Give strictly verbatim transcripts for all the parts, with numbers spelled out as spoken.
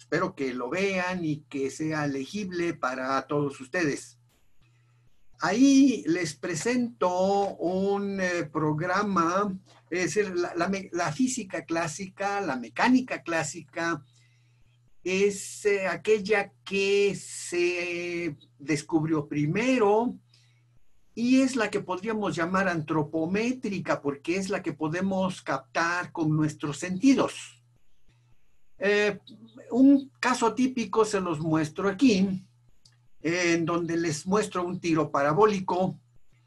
espero que lo vean y que sea legible para todos ustedes. Ahí les presento un eh, programa, es decir, la, la, la física clásica, la mecánica clásica, es eh, aquella que se descubrió primero y es la que podríamos llamar antropométrica porque es la que podemos captar con nuestros sentidos. Eh, un caso típico se los muestro aquí, en donde les muestro un tiro parabólico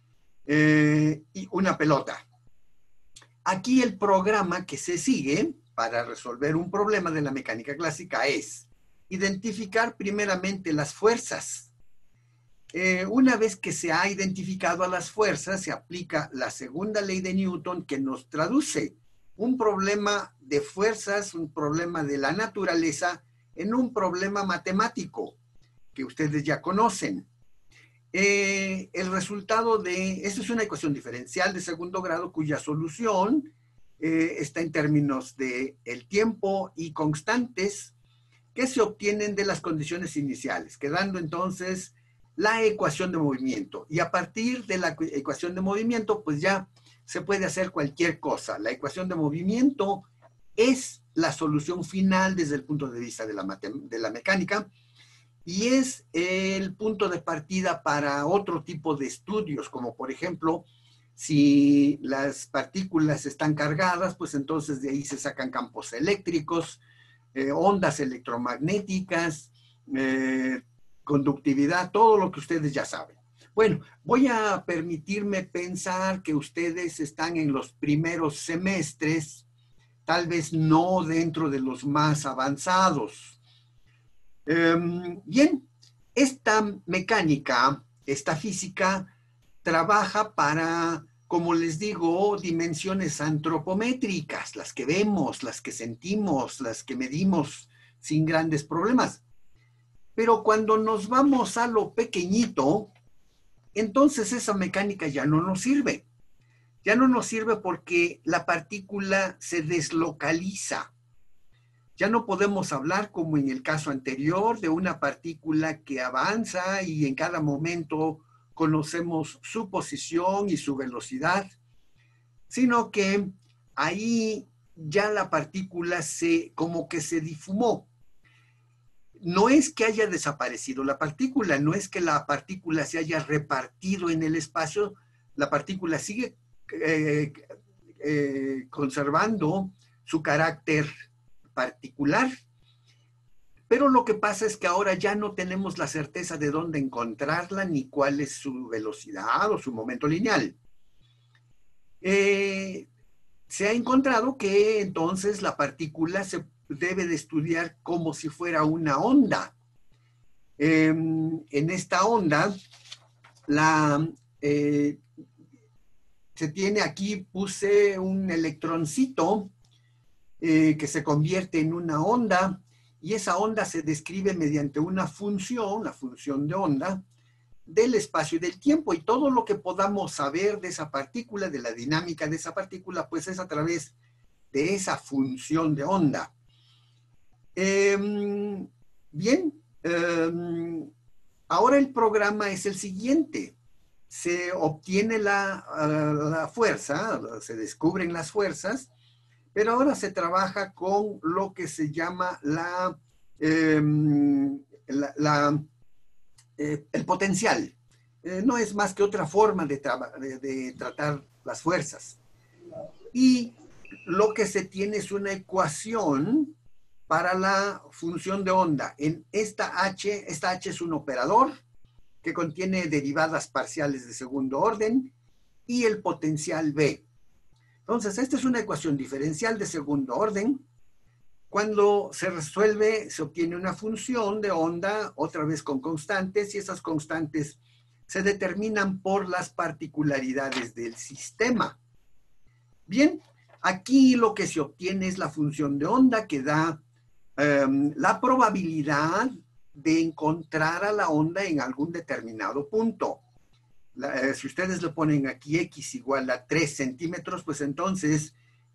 eh, y una pelota. Aquí el programa que se sigue para resolver un problema de la mecánica clásica es identificar primeramente las fuerzas. Eh, una vez que se ha identificado a las fuerzas, se aplica la segunda ley de Newton que nos traduce un problema de fuerzas, un problema de la naturaleza, en un problema matemático que ustedes ya conocen. Eh, el resultado de, esta es una ecuación diferencial de segundo grado cuya solución eh, está en términos de el tiempo y constantes que se obtienen de las condiciones iniciales, quedando entonces la ecuación de movimiento. Y a partir de la ecuación de movimiento, pues ya se puede hacer cualquier cosa. La ecuación de movimiento es la solución final desde el punto de vista de la, de la mecánica y es el punto de partida para otro tipo de estudios, como por ejemplo, si las partículas están cargadas, pues entonces de ahí se sacan campos eléctricos, eh, ondas electromagnéticas, eh, conductividad, todo lo que ustedes ya saben. Bueno, voy a permitirme pensar que ustedes están en los primeros semestres, tal vez no dentro de los más avanzados. Eh, bien, esta mecánica, esta física, trabaja para, como les digo, dimensiones antropométricas, las que vemos, las que sentimos, las que medimos sin grandes problemas. Pero cuando nos vamos a lo pequeñito, entonces esa mecánica ya no nos sirve. Ya no nos sirve porque la partícula se deslocaliza. Ya no podemos hablar, como en el caso anterior, de una partícula que avanza y en cada momento conocemos su posición y su velocidad, sino que ahí ya la partícula se, como que se difumó. No es que haya desaparecido la partícula, no es que la partícula se haya repartido en el espacio, la partícula sigue eh, eh, conservando su carácter particular, pero lo que pasa es que ahora ya no tenemos la certeza de dónde encontrarla ni cuál es su velocidad o su momento lineal. Eh, se ha encontrado que entonces la partícula se debe de estudiar como si fuera una onda. Eh, en esta onda, la, eh, se tiene aquí, puse un electroncito eh, que se convierte en una onda y esa onda se describe mediante una función, la función de onda, del espacio y del tiempo, y todo lo que podamos saber de esa partícula, de la dinámica de esa partícula, pues es a través de esa función de onda. Eh, bien, eh, ahora el programa es el siguiente. Se obtiene la, la fuerza, se descubren las fuerzas, pero ahora se trabaja con lo que se llama la, eh, la, la eh, el potencial. Eh, no es más que otra forma de, de, de tratar las fuerzas. Y lo que se tiene es una ecuación para la función de onda. En esta H, esta H es un operador que contiene derivadas parciales de segundo orden y el potencial B. Entonces, esta es una ecuación diferencial de segundo orden. Cuando se resuelve, se obtiene una función de onda, otra vez con constantes, y esas constantes se determinan por las particularidades del sistema. Bien, aquí lo que se obtiene es la función de onda que da um, la probabilidad de encontrar a la onda en algún determinado punto. La, eh, si ustedes le ponen aquí x igual a tres centímetros, pues entonces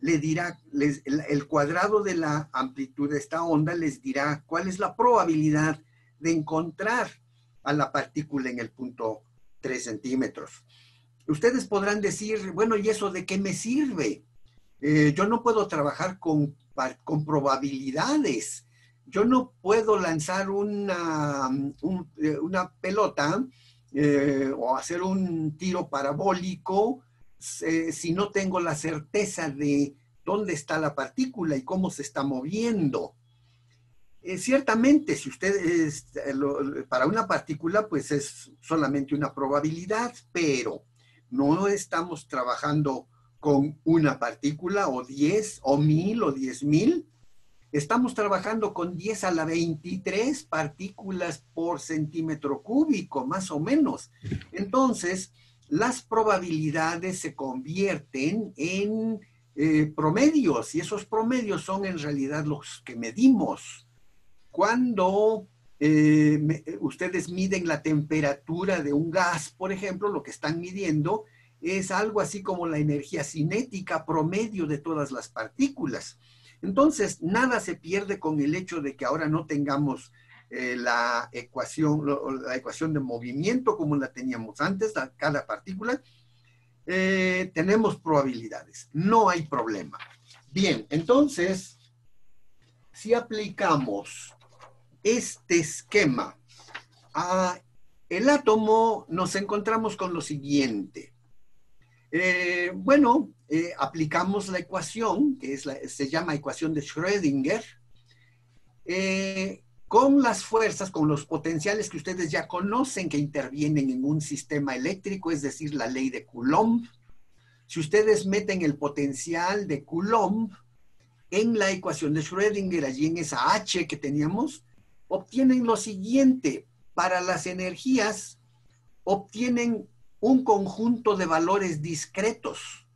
le dirá, les, el, el cuadrado de la amplitud de esta onda les dirá cuál es la probabilidad de encontrar a la partícula en el punto tres centímetros. Ustedes podrán decir, bueno, ¿y eso de qué me sirve? Eh, yo no puedo trabajar con, con probabilidades. Yo no puedo lanzar una, un, una pelota eh, o hacer un tiro parabólico eh, si no tengo la certeza de dónde está la partícula y cómo se está moviendo. Eh, ciertamente, si usted es, eh, lo, para una partícula, pues es solamente una probabilidad, pero no estamos trabajando con una partícula o diez o mil o diez mil. Estamos trabajando con diez a la veintitrés partículas por centímetro cúbico, más o menos. Entonces, las probabilidades se convierten en eh, promedios, y esos promedios son en realidad los que medimos. Cuando eh, me, ustedes miden la temperatura de un gas, por ejemplo, lo que están midiendo es algo así como la energía cinética promedio de todas las partículas. Entonces, nada se pierde con el hecho de que ahora no tengamos eh, la, ecuación, la ecuación de movimiento como la teníamos antes, la, cada partícula. Eh, tenemos probabilidades, no hay problema. Bien, entonces, si aplicamos este esquema a el átomo, nos encontramos con lo siguiente. Eh, bueno, eh, aplicamos la ecuación, que es la, se llama ecuación de Schrödinger, eh, con las fuerzas, con los potenciales que ustedes ya conocen que intervienen en un sistema eléctrico, es decir, la ley de Coulomb. Si ustedes meten el potencial de Coulomb en la ecuación de Schrödinger, allí en esa H que teníamos, obtienen lo siguiente. Para las energías, obtienen un conjunto de valores discretos.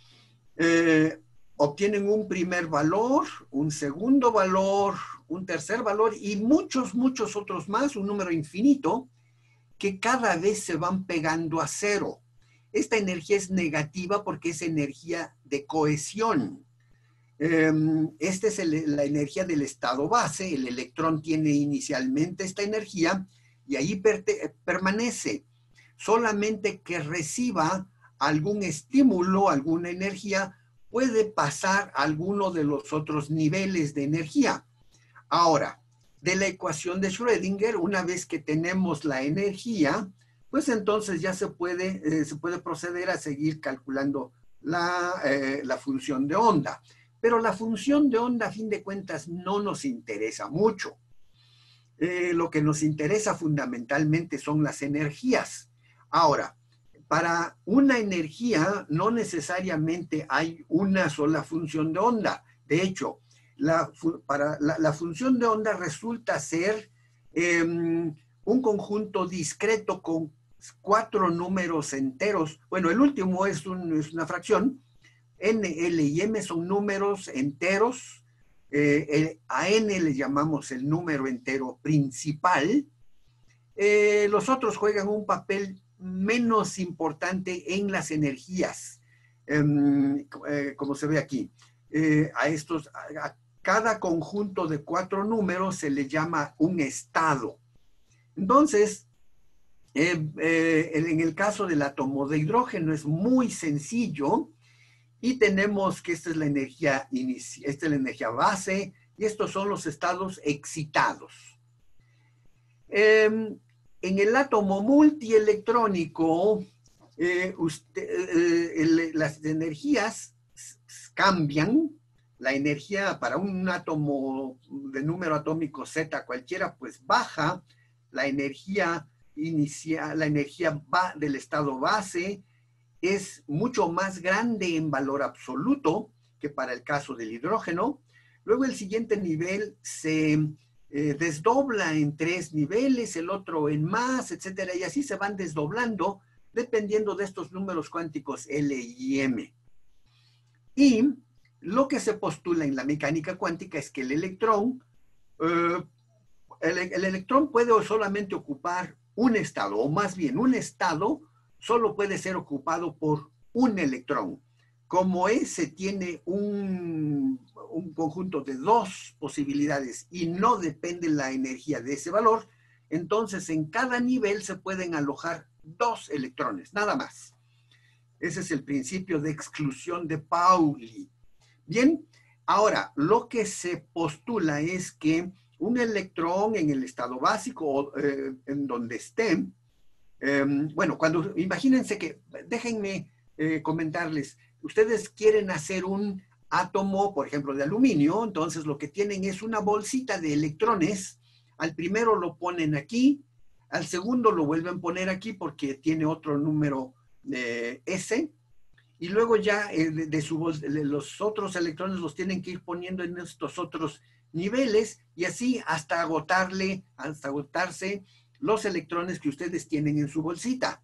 Eh, obtienen un primer valor, un segundo valor, un tercer valor y muchos, muchos otros más, un número infinito, que cada vez se van pegando a cero. Esta energía es negativa porque es energía de cohesión. Eh, esta es el, la energía del estado base. El electrón tiene inicialmente esta energía y ahí per permanece. Solamente que reciba algún estímulo, alguna energía, puede pasar a alguno de los otros niveles de energía. Ahora, de la ecuación de Schrödinger, una vez que tenemos la energía, pues entonces ya se puede, eh, se puede proceder a seguir calculando la, eh, la función de onda. Pero la función de onda, a fin de cuentas, no nos interesa mucho. Eh, lo que nos interesa fundamentalmente son las energías. Ahora, para una energía no necesariamente hay una sola función de onda. De hecho, la, para la, la función de onda resulta ser eh, un conjunto discreto con cuatro números enteros. Bueno, el último es, un, es una fracción. N, L y M son números enteros. Eh, el, a N le llamamos el número entero principal. Eh, los otros juegan un papel menos importante en las energías, eh, eh, como se ve aquí. Eh, a estos, a, a cada conjunto de cuatro números se le llama un estado. Entonces, eh, eh, en el caso del átomo de hidrógeno es muy sencillo y tenemos que esta es la energía inicia, esta es la energía base y estos son los estados excitados. Eh, En el átomo multielectrónico, eh, usted, eh, el, las energías cambian. La energía para un átomo de número atómico Z cualquiera, pues baja. La energía inicial, la energía del estado base es mucho más grande en valor absoluto que para el caso del hidrógeno. Luego el siguiente nivel se Eh, desdobla en tres niveles, el otro en más, etcétera, y así se van desdoblando dependiendo de estos números cuánticos L y M. Y lo que se postula en la mecánica cuántica es que el electrón, eh, el, el electrón puede solamente ocupar un estado, o más bien un estado solo puede ser ocupado por un electrón. como ese tiene un, un conjunto de dos posibilidades y no depende la energía de ese valor, entonces en cada nivel se pueden alojar dos electrones, nada más. Ese es el principio de exclusión de Pauli. Bien, ahora, lo que se postula es que un electrón en el estado básico, eh, en donde esté, eh, bueno, cuando, imagínense que, déjenme eh, comentarles, ustedes quieren hacer un átomo, por ejemplo, de aluminio, entonces lo que tienen es una bolsita de electrones, al primero lo ponen aquí, al segundo lo vuelven a poner aquí porque tiene otro número eh, S, y luego ya eh, de, de, su, de los otros electrones los tienen que ir poniendo en estos otros niveles, y así hasta agotarle, hasta agotarse los electrones que ustedes tienen en su bolsita.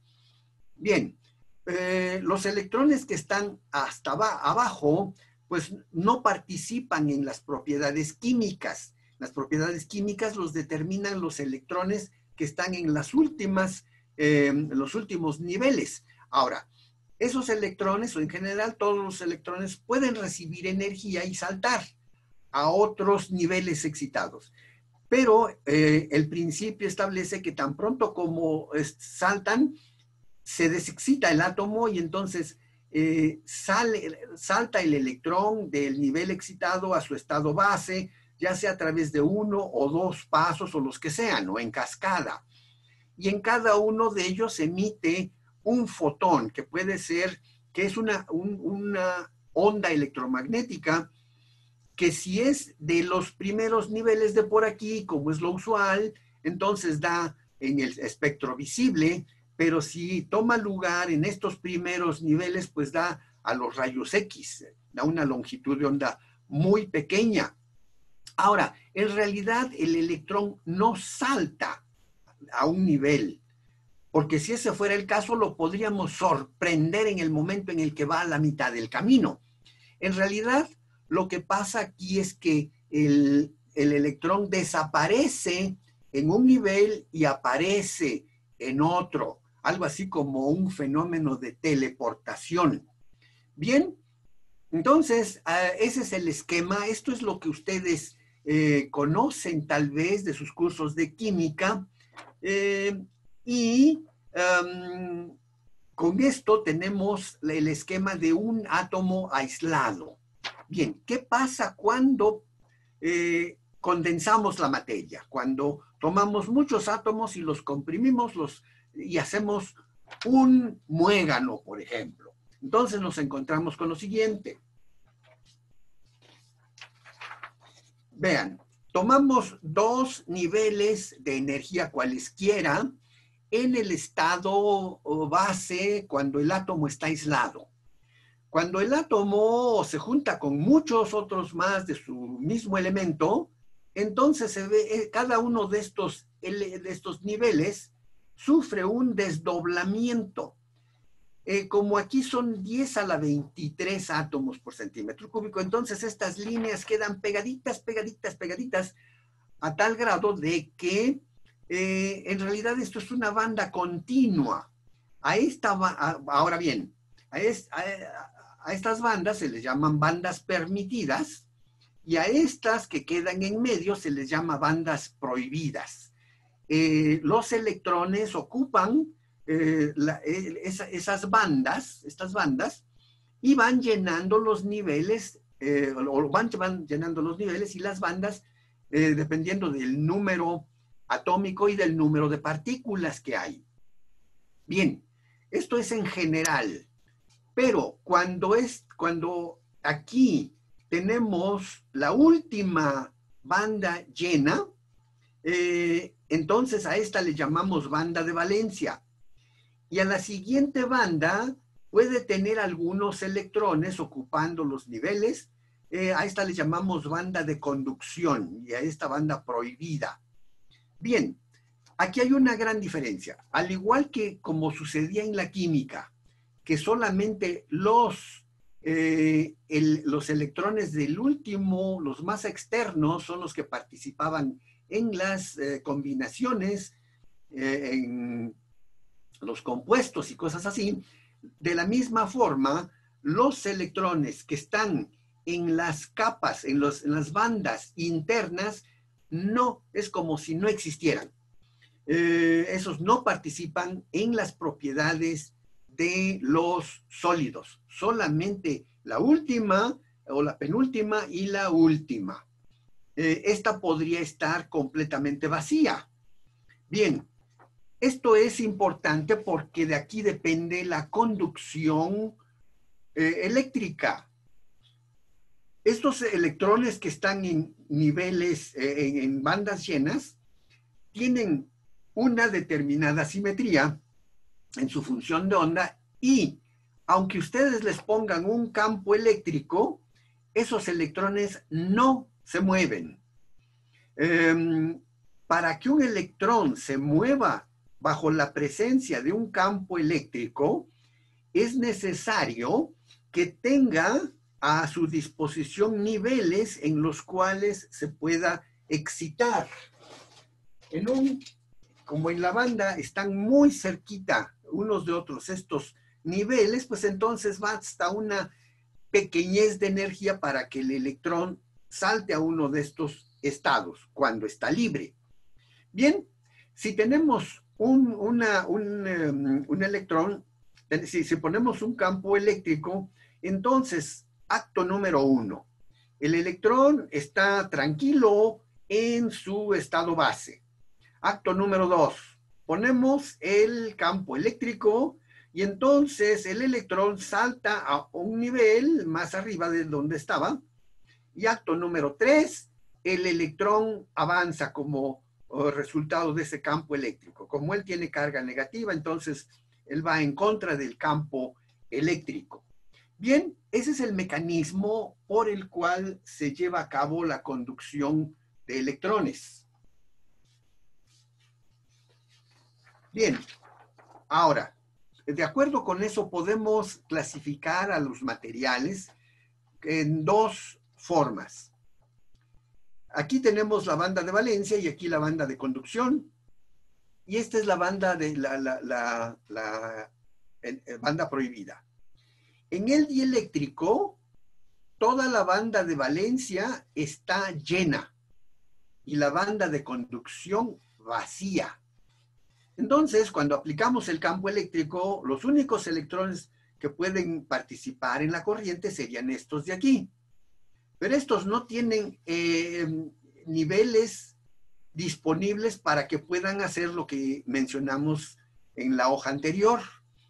Bien, eh, los electrones que están hasta abajo, pues no participan en las propiedades químicas. Las propiedades químicas los determinan los electrones que están en las últimas, eh, los últimos niveles. Ahora, esos electrones, o en general todos los electrones, pueden recibir energía y saltar a otros niveles excitados. Pero eh, el principio establece que tan pronto como eh, saltan, se desexcita el átomo y entonces eh, sale, salta el electrón del nivel excitado a su estado base, ya sea a través de uno o dos pasos o los que sean, o en cascada. Y en cada uno de ellos se emite un fotón, que puede ser, que es una, un, una onda electromagnética, que si es de los primeros niveles de por aquí, como es lo usual, entonces da en el espectro visible, pero si toma lugar en estos primeros niveles, pues da a los rayos X, da una longitud de onda muy pequeña. Ahora, en realidad el electrón no salta a un nivel, porque si ese fuera el caso, lo podríamos sorprender en el momento en el que va a la mitad del camino. En realidad, lo que pasa aquí es que el, el electrón desaparece en un nivel y aparece en otro, algo así como un fenómeno de teleportación. Bien, entonces, uh, ese es el esquema. Esto es lo que ustedes eh, conocen tal vez de sus cursos de química. Eh, y um, con esto tenemos el esquema de un átomo aislado. Bien, ¿qué pasa cuando eh, condensamos la materia? Cuando tomamos muchos átomos y los comprimimos los, y hacemos un muégano, por ejemplo. Entonces nos encontramos con lo siguiente. Vean, tomamos dos niveles de energía cualesquiera en el estado base cuando el átomo está aislado. Cuando el átomo se junta con muchos otros más de su mismo elemento, entonces se ve, cada uno de estos, de estos niveles sufre un desdoblamiento. Eh, como aquí son diez a la veintitrés átomos por centímetro cúbico, entonces estas líneas quedan pegaditas, pegaditas, pegaditas, a tal grado de que eh, en realidad esto es una banda continua. A esta, a, ahora bien, a, es, a, a estas bandas se les llaman bandas permitidas, y a estas que quedan en medio se les llama bandas prohibidas. Eh, los electrones ocupan eh, la, esa, esas bandas, estas bandas, y van llenando los niveles, eh, o van, van llenando los niveles y las bandas, eh, dependiendo del número atómico y del número de partículas que hay. Bien, esto es en general, pero cuando, es, cuando aquí tenemos la última banda llena, eh, entonces a esta le llamamos banda de valencia. Y a la siguiente banda puede tener algunos electrones ocupando los niveles. Eh, a esta le llamamos banda de conducción y a esta banda prohibida. Bien, aquí hay una gran diferencia. Al igual que como sucedía en la química, que solamente los, eh, el, los electrones del último, los más externos, son los que participaban en las eh, combinaciones, eh, en los compuestos y cosas así. De la misma forma, los electrones que están en las capas, en, los, en las bandas internas, no, es como si no existieran. Eh, esos no participan en las propiedades de los sólidos, solamente la última o la penúltima y la última. Eh, esta podría estar completamente vacía. Bien, esto es importante porque de aquí depende la conducción eh, eléctrica. Estos electrones que están en niveles, eh, en, en bandas llenas, tienen una determinada simetría en su función de onda y aunque ustedes les pongan un campo eléctrico, esos electrones no se mueven. Eh, para que un electrón se mueva bajo la presencia de un campo eléctrico, es necesario que tenga a su disposición niveles en los cuales se pueda excitar. En un, como en la banda están muy cerquita unos de otros estos niveles, pues entonces basta una pequeñez de energía para que el electrón salte a uno de estos estados cuando está libre. Bien, si tenemos un, una, un, um, un electrón, si, si ponemos un campo eléctrico, entonces, acto número uno, el electrón está tranquilo en su estado base. Acto número dos, ponemos el campo eléctrico y entonces el electrón salta a un nivel más arriba de donde estaba. Y acto número tres, el electrón avanza como uh, resultado de ese campo eléctrico. Como él tiene carga negativa, entonces él va en contra del campo eléctrico. Bien, ese es el mecanismo por el cual se lleva a cabo la conducción de electrones. Bien, ahora, de acuerdo con eso podemos clasificar a los materiales en dos formas. Aquí tenemos la banda de valencia y aquí la banda de conducción. Y esta es la banda de la, la, la, la el, el banda prohibida. En el dieléctrico, toda la banda de valencia está llena y la banda de conducción vacía. Entonces, cuando aplicamos el campo eléctrico, los únicos electrones que pueden participar en la corriente serían estos de aquí. Pero estos no tienen eh, niveles disponibles para que puedan hacer lo que mencionamos en la hoja anterior.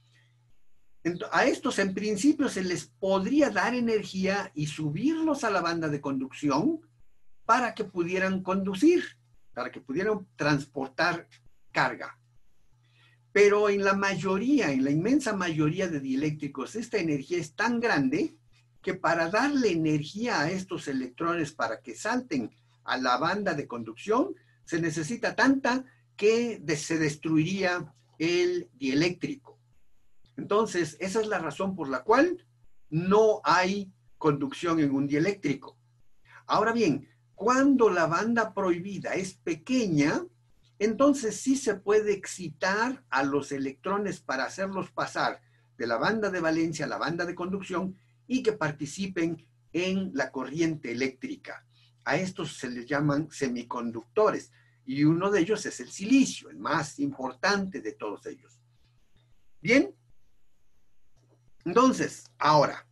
A estos en principio se les podría dar energía y subirlos a la banda de conducción para que pudieran conducir, para que pudieran transportar carga. Pero en la mayoría, en la inmensa mayoría de dieléctricos, esta energía es tan grande que para darle energía a estos electrones para que salten a la banda de conducción, se necesita tanta que se destruiría el dieléctrico. Entonces, esa es la razón por la cual no hay conducción en un dieléctrico. Ahora bien, cuando la banda prohibida es pequeña, entonces sí se puede excitar a los electrones para hacerlos pasar de la banda de valencia a la banda de conducción y que participen en la corriente eléctrica. A estos se les llaman semiconductores y uno de ellos es el silicio, el más importante de todos ellos. Bien, entonces, ahora,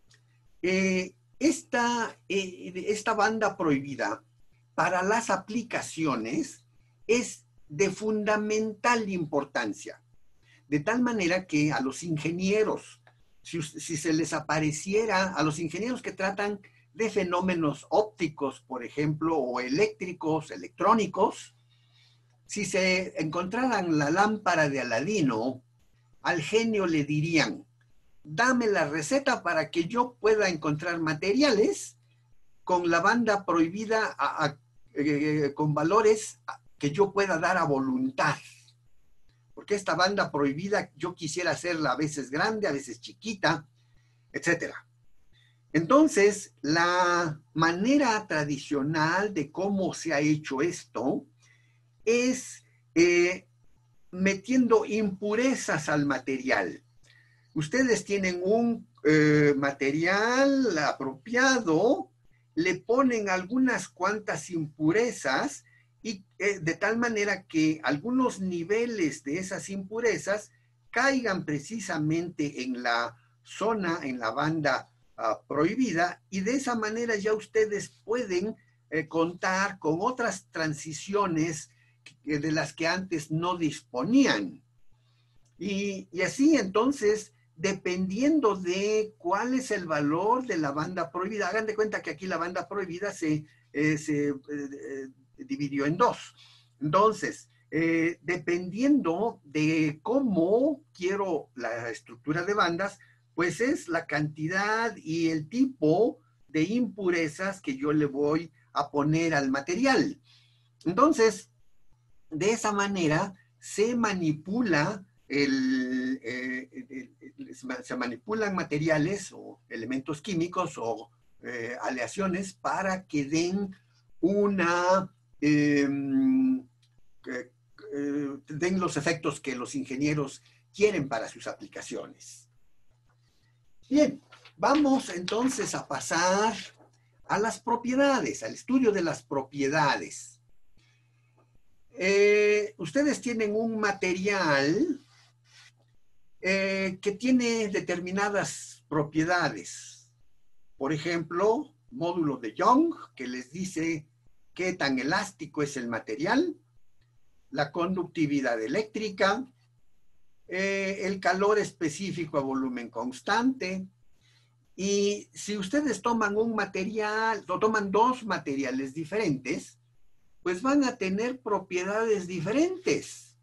eh, esta, eh, esta banda prohibida para las aplicaciones es de fundamental importancia, de tal manera que a los ingenieros, si, si se les apareciera, a los ingenieros que tratan de fenómenos ópticos, por ejemplo, o eléctricos, electrónicos, si se encontraran la lámpara de Aladino, al genio le dirían, dame la receta para que yo pueda encontrar materiales con la banda prohibida a, a, eh, con valores que yo pueda dar a voluntad. Porque esta banda prohibida yo quisiera hacerla a veces grande, a veces chiquita, etcétera. Entonces, la manera tradicional de cómo se ha hecho esto es eh, metiendo impurezas al material. Ustedes tienen un eh, material apropiado, le ponen algunas cuantas impurezas y eh, de tal manera que algunos niveles de esas impurezas caigan precisamente en la zona, en la banda uh, prohibida, y de esa manera ya ustedes pueden eh, contar con otras transiciones que, de las que antes no disponían. Y, y así entonces, dependiendo de cuál es el valor de la banda prohibida, hagan de cuenta que aquí la banda prohibida se, eh, se eh, dividió en dos. Entonces, eh, dependiendo de cómo quiero la estructura de bandas, pues es la cantidad y el tipo de impurezas que yo le voy a poner al material. Entonces, de esa manera se manipula El, eh, el, el, se manipulan materiales o elementos químicos o eh, aleaciones para que den una eh, eh, eh, den los efectos que los ingenieros quieren para sus aplicaciones. Bien, vamos entonces a pasar a las propiedades, al estudio de las propiedades. Eh, ustedes tienen un material Eh, que tiene determinadas propiedades. Por ejemplo, módulo de Young, que les dice qué tan elástico es el material, la conductividad eléctrica, eh, el calor específico a volumen constante. Y si ustedes toman un material, o toman dos materiales diferentes, pues van a tener propiedades diferentes.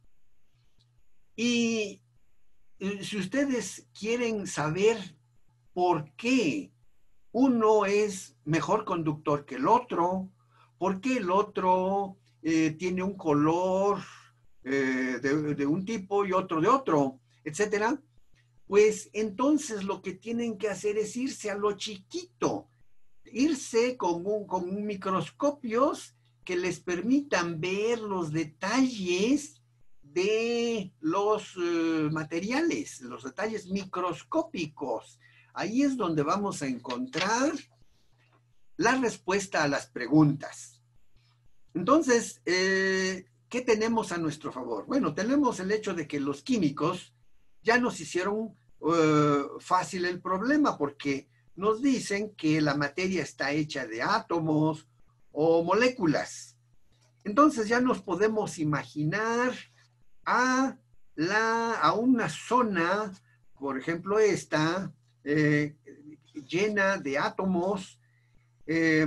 Y si ustedes quieren saber por qué uno es mejor conductor que el otro, por qué el otro eh, tiene un color eh, de, de un tipo y otro de otro, etcétera, pues entonces lo que tienen que hacer es irse a lo chiquito, irse con, un, con un microscopios que les permitan ver los detalles de los uh, materiales, los detalles microscópicos. Ahí es donde vamos a encontrar la respuesta a las preguntas. Entonces, eh, ¿qué tenemos a nuestro favor? Bueno, tenemos el hecho de que los químicos ya nos hicieron uh, fácil el problema, porque nos dicen que la materia está hecha de átomos o moléculas. Entonces ya nos podemos imaginar a, la, a una zona, por ejemplo esta, eh, llena de átomos, eh,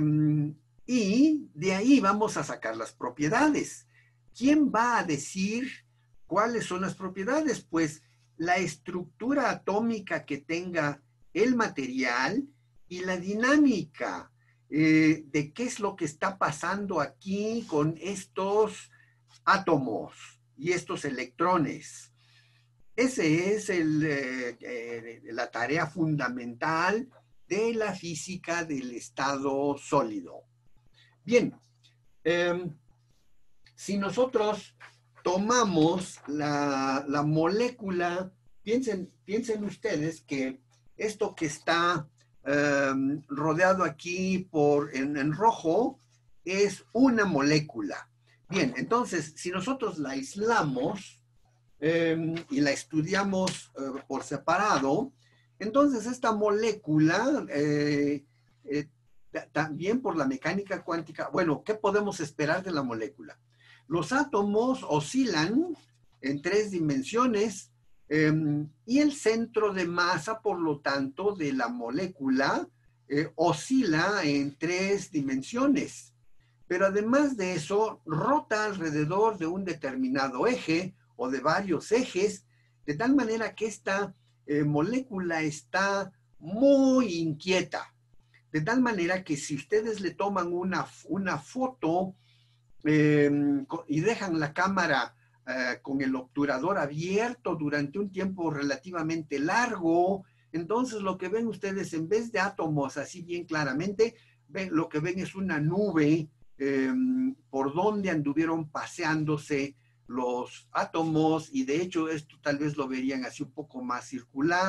y de ahí vamos a sacar las propiedades. ¿Quién va a decir cuáles son las propiedades? Pues la estructura atómica que tenga el material y la dinámica eh, de qué es lo que está pasando aquí con estos átomos y estos electrones. Ese es el, eh, eh, la tarea fundamental de la física del estado sólido. Bien, eh, si nosotros tomamos la, la molécula, piensen, piensen ustedes que esto que está eh, rodeado aquí por, en, en rojo es una molécula. Bien, entonces, si nosotros la aislamos eh, y la estudiamos eh, por separado, entonces esta molécula, eh, eh, también por la mecánica cuántica, bueno, ¿qué podemos esperar de la molécula? Los átomos oscilan en tres dimensiones eh, y el centro de masa, por lo tanto, de la molécula eh, oscila en tres dimensiones. Pero además de eso, rota alrededor de un determinado eje o de varios ejes, de tal manera que esta eh, molécula está muy inquieta. De tal manera que si ustedes le toman una, una foto eh, y dejan la cámara eh, con el obturador abierto durante un tiempo relativamente largo, entonces lo que ven ustedes, en vez de átomos así bien claramente, ven, lo que ven es una nube eh, por donde anduvieron paseándose los átomos, y de hecho esto tal vez lo verían así un poco más circular,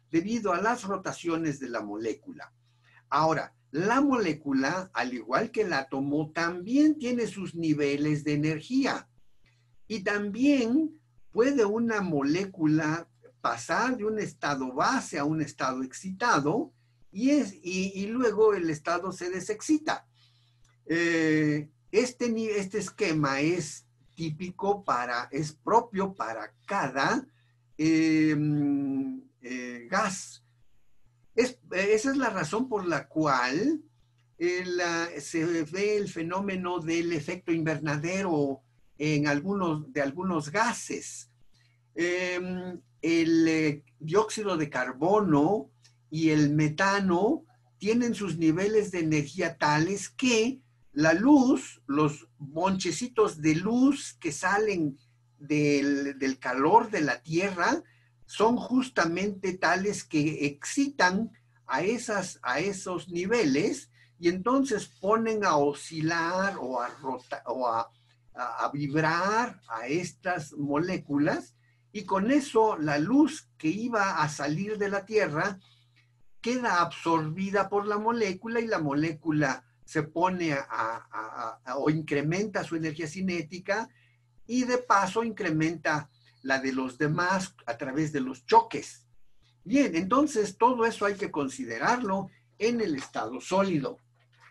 debido a las rotaciones de la molécula. Ahora, la molécula, al igual que el átomo, también tiene sus niveles de energía. Y también puede una molécula pasar de un estado base a un estado excitado y, es, y, y luego el estado se desexcita. Eh, este, este esquema es típico para, es propio para cada eh, eh, gas. Es, esa es la razón por la cual el, uh, se ve el fenómeno del efecto invernadero en algunos, de algunos gases. Eh, el eh, dióxido de carbono y el metano tienen sus niveles de energía tales que la luz, los bonchecitos de luz que salen del, del calor de la Tierra, son justamente tales que excitan a, esas, a esos niveles y entonces ponen a oscilar o a, rotar, o a, a, a vibrar a estas moléculas, y con eso la luz que iba a salir de la Tierra queda absorbida por la molécula y la molécula se pone a, a, a, o incrementa su energía cinética y de paso incrementa la de los demás a través de los choques. Bien, entonces todo eso hay que considerarlo en el estado sólido.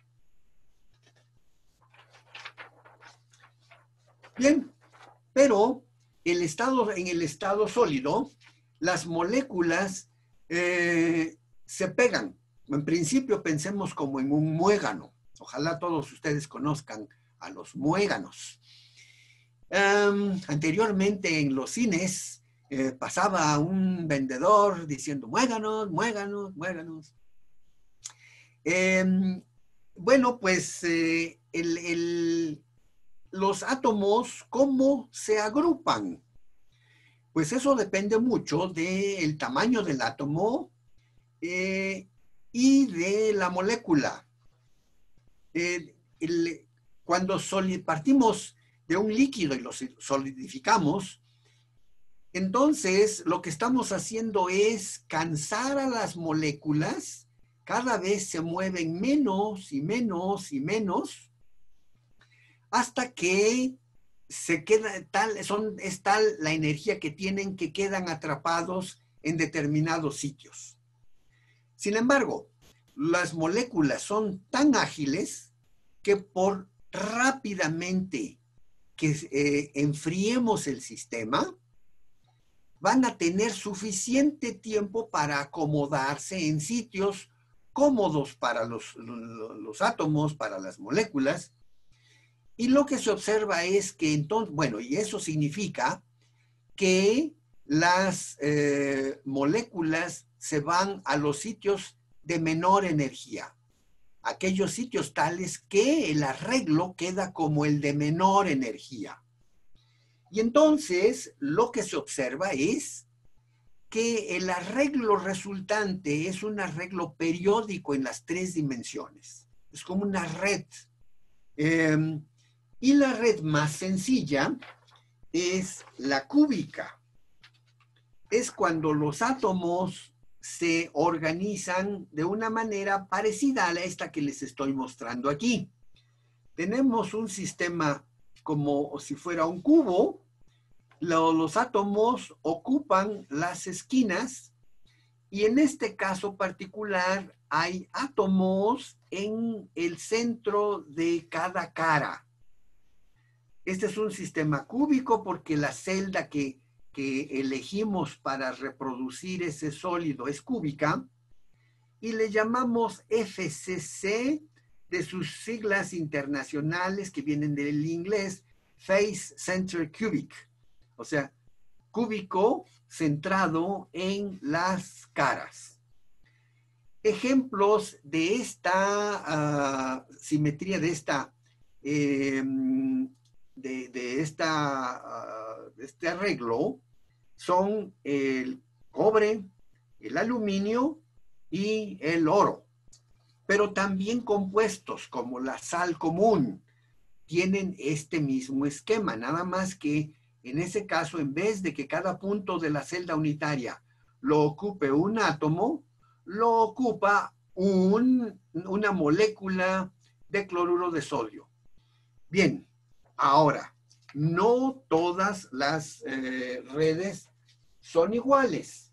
Bien, pero el estado, en el estado sólido, las moléculas eh, se pegan. En principio pensemos como en un muégano. Ojalá todos ustedes conozcan a los muéganos. Um, anteriormente en los cines eh, pasaba un vendedor diciendo muéganos, muéganos, muéganos. Eh, bueno, pues eh, el, el, los átomos, ¿cómo se agrupan? Pues eso depende mucho del tamaño del átomo eh, y de la molécula. Eh, el, cuando partimos de un líquido y lo solidificamos, entonces lo que estamos haciendo es cansar a las moléculas, cada vez se mueven menos y menos y menos, hasta que se queda tal, son, es tal la energía que tienen que quedan atrapados en determinados sitios. Sin embargo, las moléculas son tan ágiles que por rápidamente que eh, enfriemos el sistema, van a tener suficiente tiempo para acomodarse en sitios cómodos para los, los, los átomos, para las moléculas. Y lo que se observa es que entonces, bueno, y eso significa que las eh, moléculas se van a los sitios de menor energía, aquellos sitios tales que el arreglo queda como el de menor energía. Y entonces lo que se observa es que el arreglo resultante es un arreglo periódico en las tres dimensiones. Es como una red. Eh, y la red más sencilla es la cúbica. Es cuando los átomos se organizan de una manera parecida a esta que les estoy mostrando aquí. Tenemos un sistema como si fuera un cubo, los, los átomos ocupan las esquinas y en este caso particular hay átomos en el centro de cada cara. Este es un sistema cúbico porque la celda que, que elegimos para reproducir ese sólido es cúbica y le llamamos F C C de sus siglas internacionales que vienen del inglés, Face Center Cubic, o sea, cúbico centrado en las caras. Ejemplos de esta uh, simetría, de esta, eh, de, de, esta uh, de este arreglo son el cobre, el aluminio y el oro. Pero también compuestos como la sal común tienen este mismo esquema, nada más que en ese caso, en vez de que cada punto de la celda unitaria lo ocupe un átomo, lo ocupa un, una molécula de cloruro de sodio. Bien, ahora, no todas las eh, redes son iguales.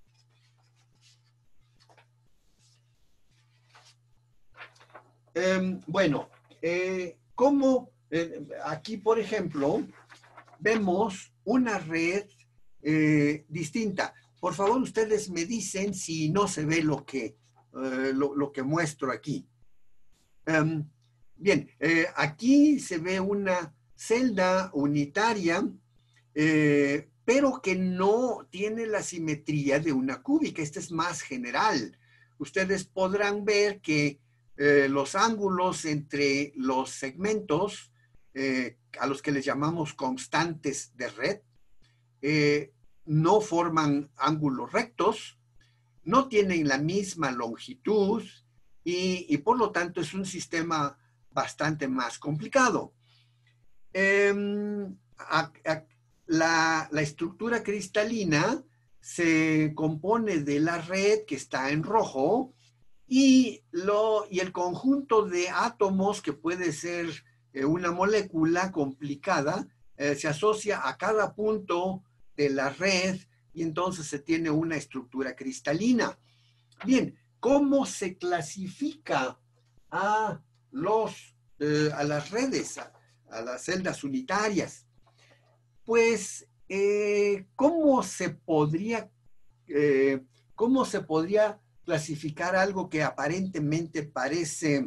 Eh, bueno, eh, como eh, aquí, por ejemplo, vemos una red eh, distinta. Por favor, ustedes me dicen si no se ve lo que, eh, lo, lo que muestro aquí. Um, bien, eh, aquí se ve una celda unitaria, eh, pero que no tiene la simetría de una cúbica. Esta es más general. Ustedes podrán ver que eh, los ángulos entre los segmentos, eh, a los que les llamamos constantes de red, eh, no forman ángulos rectos, no tienen la misma longitud y, y por lo tanto es un sistema bastante más complicado. Eh, a, a, la, la estructura cristalina se compone de la red que está en rojo y, lo, y el conjunto de átomos que puede ser eh, una molécula complicada eh, se asocia a cada punto de la red y entonces se tiene una estructura cristalina. Bien, ¿cómo se clasifica a, los, eh, a las redes, a, a las celdas unitarias? Pues, eh, ¿cómo se podría, eh, cómo se podría clasificar algo que aparentemente parece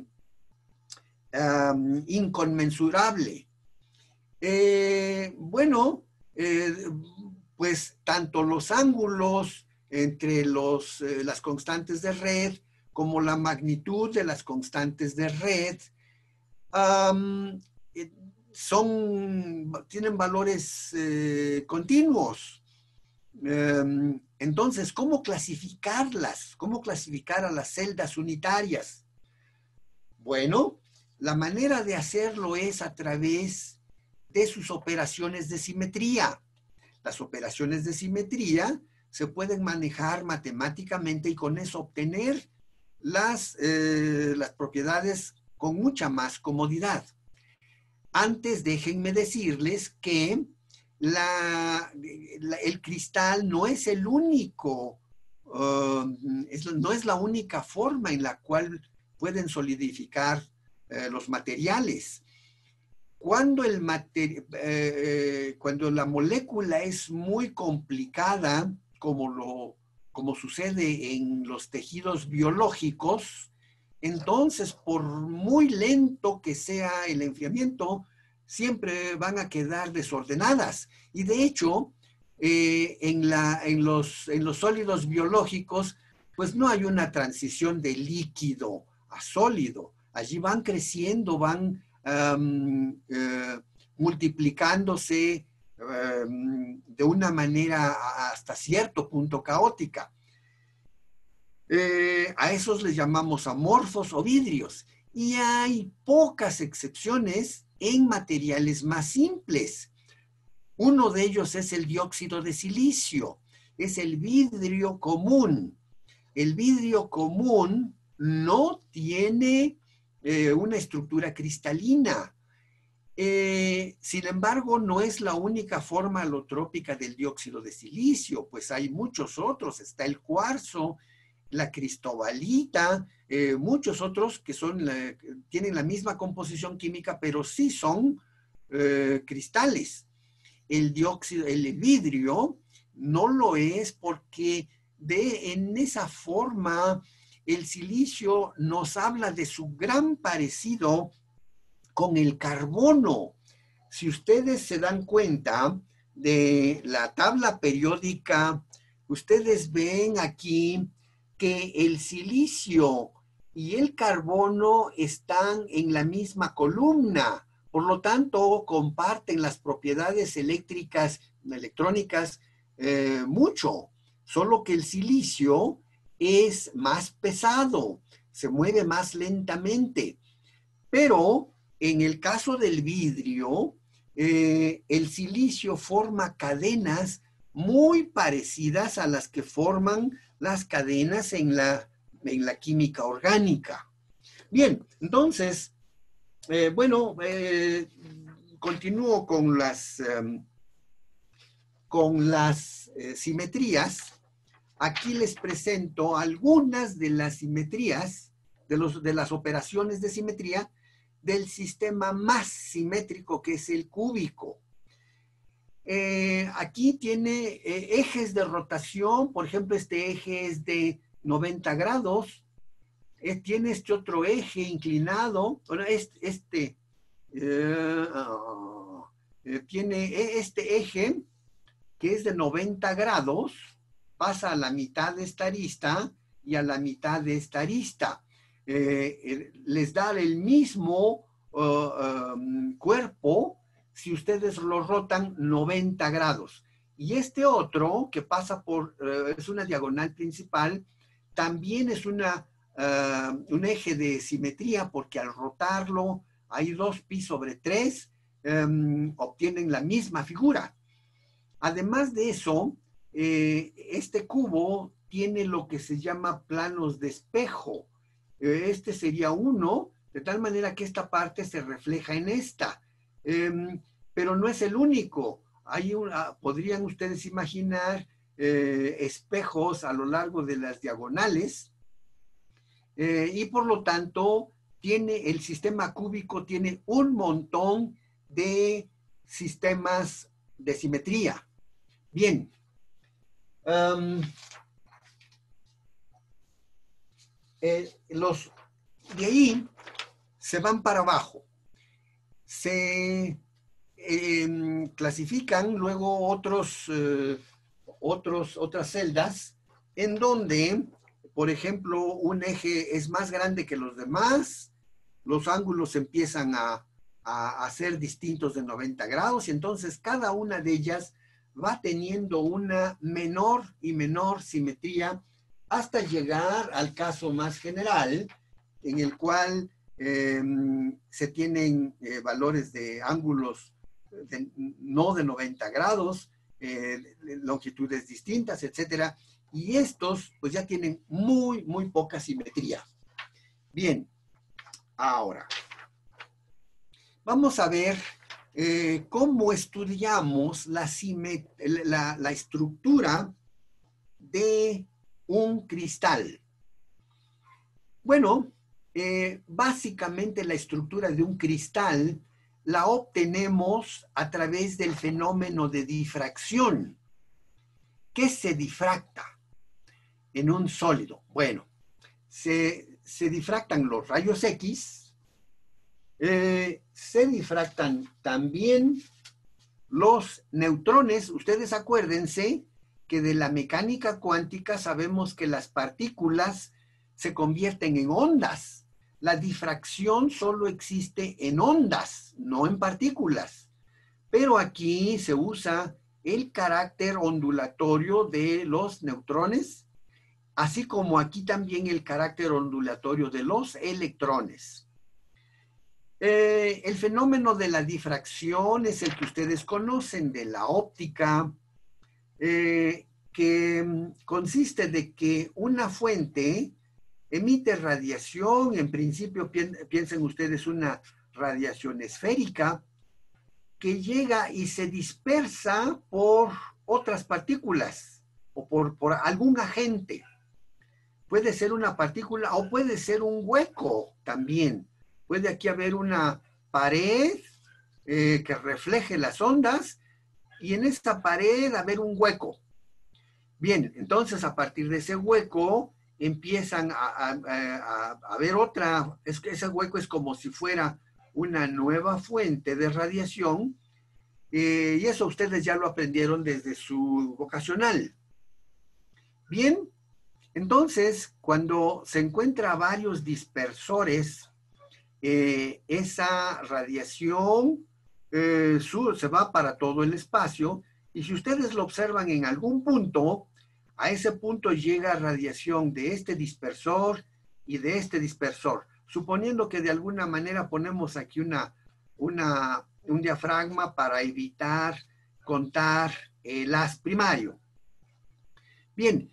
um, inconmensurable? Eh, bueno, eh, pues tanto los ángulos entre los, eh, las constantes de red como la magnitud de las constantes de red um, eh, son, tienen valores eh, continuos. Um, entonces, ¿cómo clasificarlas? ¿Cómo clasificar a las celdas unitarias? Bueno, la manera de hacerlo es a través de sus operaciones de simetría. Las operaciones de simetría se pueden manejar matemáticamente y con eso obtener las, eh, las propiedades con mucha más comodidad. Antes, déjenme decirles que la, la, el cristal no es el único, uh, es, no es la única forma en la cual pueden solidificar uh, los materiales. Cuando, el materi eh, cuando la molécula es muy complicada, como, lo, como sucede en los tejidos biológicos, entonces, por muy lento que sea el enfriamiento, siempre van a quedar desordenadas. Y de hecho, eh, en, la, en, los, en los sólidos biológicos, pues no hay una transición de líquido a sólido. Allí van creciendo, van um, eh, multiplicándose um, de una manera hasta cierto punto caótica. Eh, a esos les llamamos amorfos o vidrios. Y hay pocas excepciones en materiales más simples. Uno de ellos es el dióxido de silicio. Es el vidrio común. El vidrio común no tiene eh, una estructura cristalina. Eh, sin embargo, no es la única forma alotrópica del dióxido de silicio, pues hay muchos otros. Está el cuarzo, la cristobalita, eh, muchos otros que son la, tienen la misma composición química, pero sí son eh, cristales. El dióxido, el vidrio no lo es porque de, en esa forma el silicio nos habla de su gran parecido con el carbono. Si ustedes se dan cuenta de la tabla periódica, ustedes ven aquí que el silicio y el carbono están en la misma columna, por lo tanto comparten las propiedades eléctricas, electrónicas eh, mucho, solo que el silicio es más pesado, se mueve más lentamente, pero en el caso del vidrio, eh, el silicio forma cadenas muy parecidas a las que forman las cadenas en la, en la química orgánica. Bien, entonces, eh, bueno, eh, continúo con las, um, con las eh, simetrías. Aquí les presento algunas de las simetrías, de, los, de las operaciones de simetría del sistema más simétrico, que es el cúbico. Eh, aquí tiene eh, ejes de rotación, por ejemplo, este eje es de noventa grados, eh, tiene este otro eje inclinado, bueno, este, este eh, uh, eh, tiene este eje que es de noventa grados, pasa a la mitad de esta arista y a la mitad de esta arista. Eh, eh, les da el mismo uh, um, cuerpo si ustedes lo rotan noventa grados. Y este otro, que pasa por, uh, es una diagonal principal, también es una, uh, un eje de simetría, porque al rotarlo hay dos pi sobre tres, um, obtienen la misma figura. Además de eso, eh, este cubo tiene lo que se llama planos de espejo. Eh, este sería uno, de tal manera que esta parte se refleja en esta. Eh, pero no es el único. Hay una, podrían ustedes imaginar eh, espejos a lo largo de las diagonales, eh, y por lo tanto, tiene, el sistema cúbico tiene un montón de sistemas de simetría. Bien, um, eh, los de ahí se van para abajo. Se eh, clasifican luego otros, eh, otros, otras celdas en donde, por ejemplo, un eje es más grande que los demás, los ángulos empiezan a, a, a ser distintos de noventa grados, y entonces cada una de ellas va teniendo una menor y menor simetría hasta llegar al caso más general, en el cual eh, se tienen eh, valores de ángulos de, no de noventa grados, eh, longitudes distintas, etcétera, y estos pues ya tienen muy, muy poca simetría. Bien, ahora vamos a ver Eh, cómo estudiamos la, la, la estructura de un cristal. Bueno, eh, básicamente la estructura de un cristal la obtenemos a través del fenómeno de difracción. ¿Qué se difracta en un sólido? Bueno, se, se difractan los rayos X. Eh, se difractan también los neutrones. Ustedes acuérdense que de la mecánica cuántica sabemos que las partículas se convierten en ondas. La difracción solo existe en ondas, no en partículas. Pero aquí se usa el carácter ondulatorio de los neutrones, así como aquí también el carácter ondulatorio de los electrones. Eh, el fenómeno de la difracción es el que ustedes conocen de la óptica, eh, que consiste de que una fuente emite radiación, en principio piensen ustedes una radiación esférica, que llega y se dispersa por otras partículas o por, por algún agente. Puede ser una partícula o puede ser un hueco también. Puede aquí haber una pared eh, que refleje las ondas, y en esta pared haber un hueco. Bien, entonces a partir de ese hueco empiezan a, a, a, a ver otra, es que ese hueco es como si fuera una nueva fuente de radiación, eh, y eso ustedes ya lo aprendieron desde su vocacional. Bien, entonces cuando se encuentra varios dispersores, Eh, esa radiación eh, sur, se va para todo el espacio, y si ustedes lo observan en algún punto, a ese punto llega radiación de este dispersor y de este dispersor, suponiendo que de alguna manera ponemos aquí una, una, un diafragma para evitar contar el haz primario. Bien,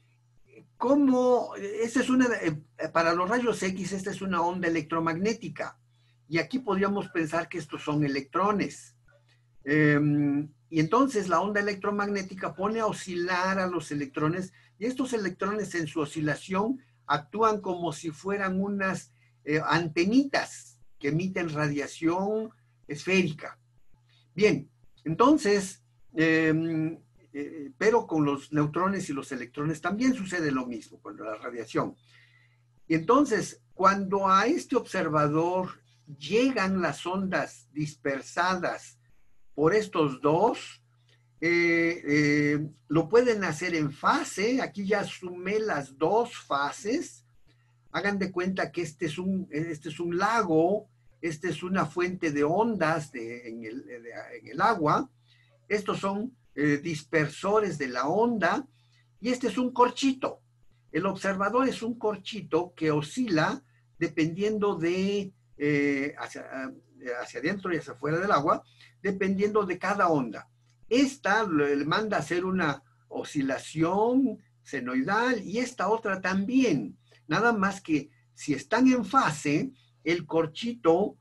¿cómo? Esta es una, para los rayos X, esta es una onda electromagnética. Y aquí podríamos pensar que estos son electrones. Eh, y entonces la onda electromagnética pone a oscilar a los electrones, y estos electrones en su oscilación actúan como si fueran unas eh, antenitas que emiten radiación esférica. Bien, entonces, eh, eh, pero con los neutrones y los electrones también sucede lo mismo con la radiación. Y entonces, cuando a este observador llegan las ondas dispersadas por estos dos, eh, eh, lo pueden hacer en fase. Aquí ya sumé las dos fases. Hagan de cuenta que este es un, este es un lago, este es una fuente de ondas de, en, el, de, en el agua. Estos son eh, dispersores de la onda, y este es un corchito. El observador es un corchito que oscila dependiendo de eh, hacia, hacia adentro y hacia afuera del agua, dependiendo de cada onda. Esta le manda a hacer una oscilación senoidal, y esta otra también. Nada más que si están en fase, el corchito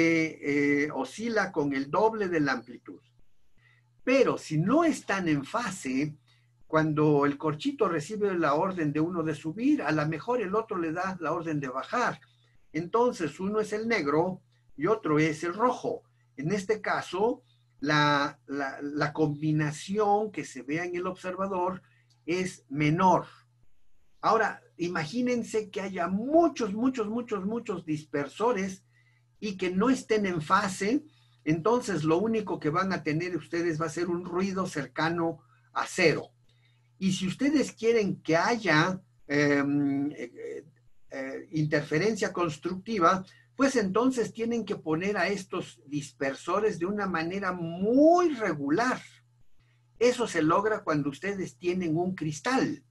se eh, oscila con el doble de la amplitud. Pero si no están en fase, cuando el corchito recibe la orden de uno de subir, a lo mejor el otro le da la orden de bajar. Entonces uno es el negro y otro es el rojo. En este caso, la, la, la combinación que se vea en el observador es menor. Ahora, imagínense que haya muchos, muchos, muchos, muchos dispersores y que no estén en fase. Entonces lo único que van a tener ustedes va a ser un ruido cercano a cero. Y si ustedes quieren que haya eh, eh, eh, interferencia constructiva, pues entonces tienen que poner a estos dispersores de una manera muy regular. Eso se logra cuando ustedes tienen un cristal.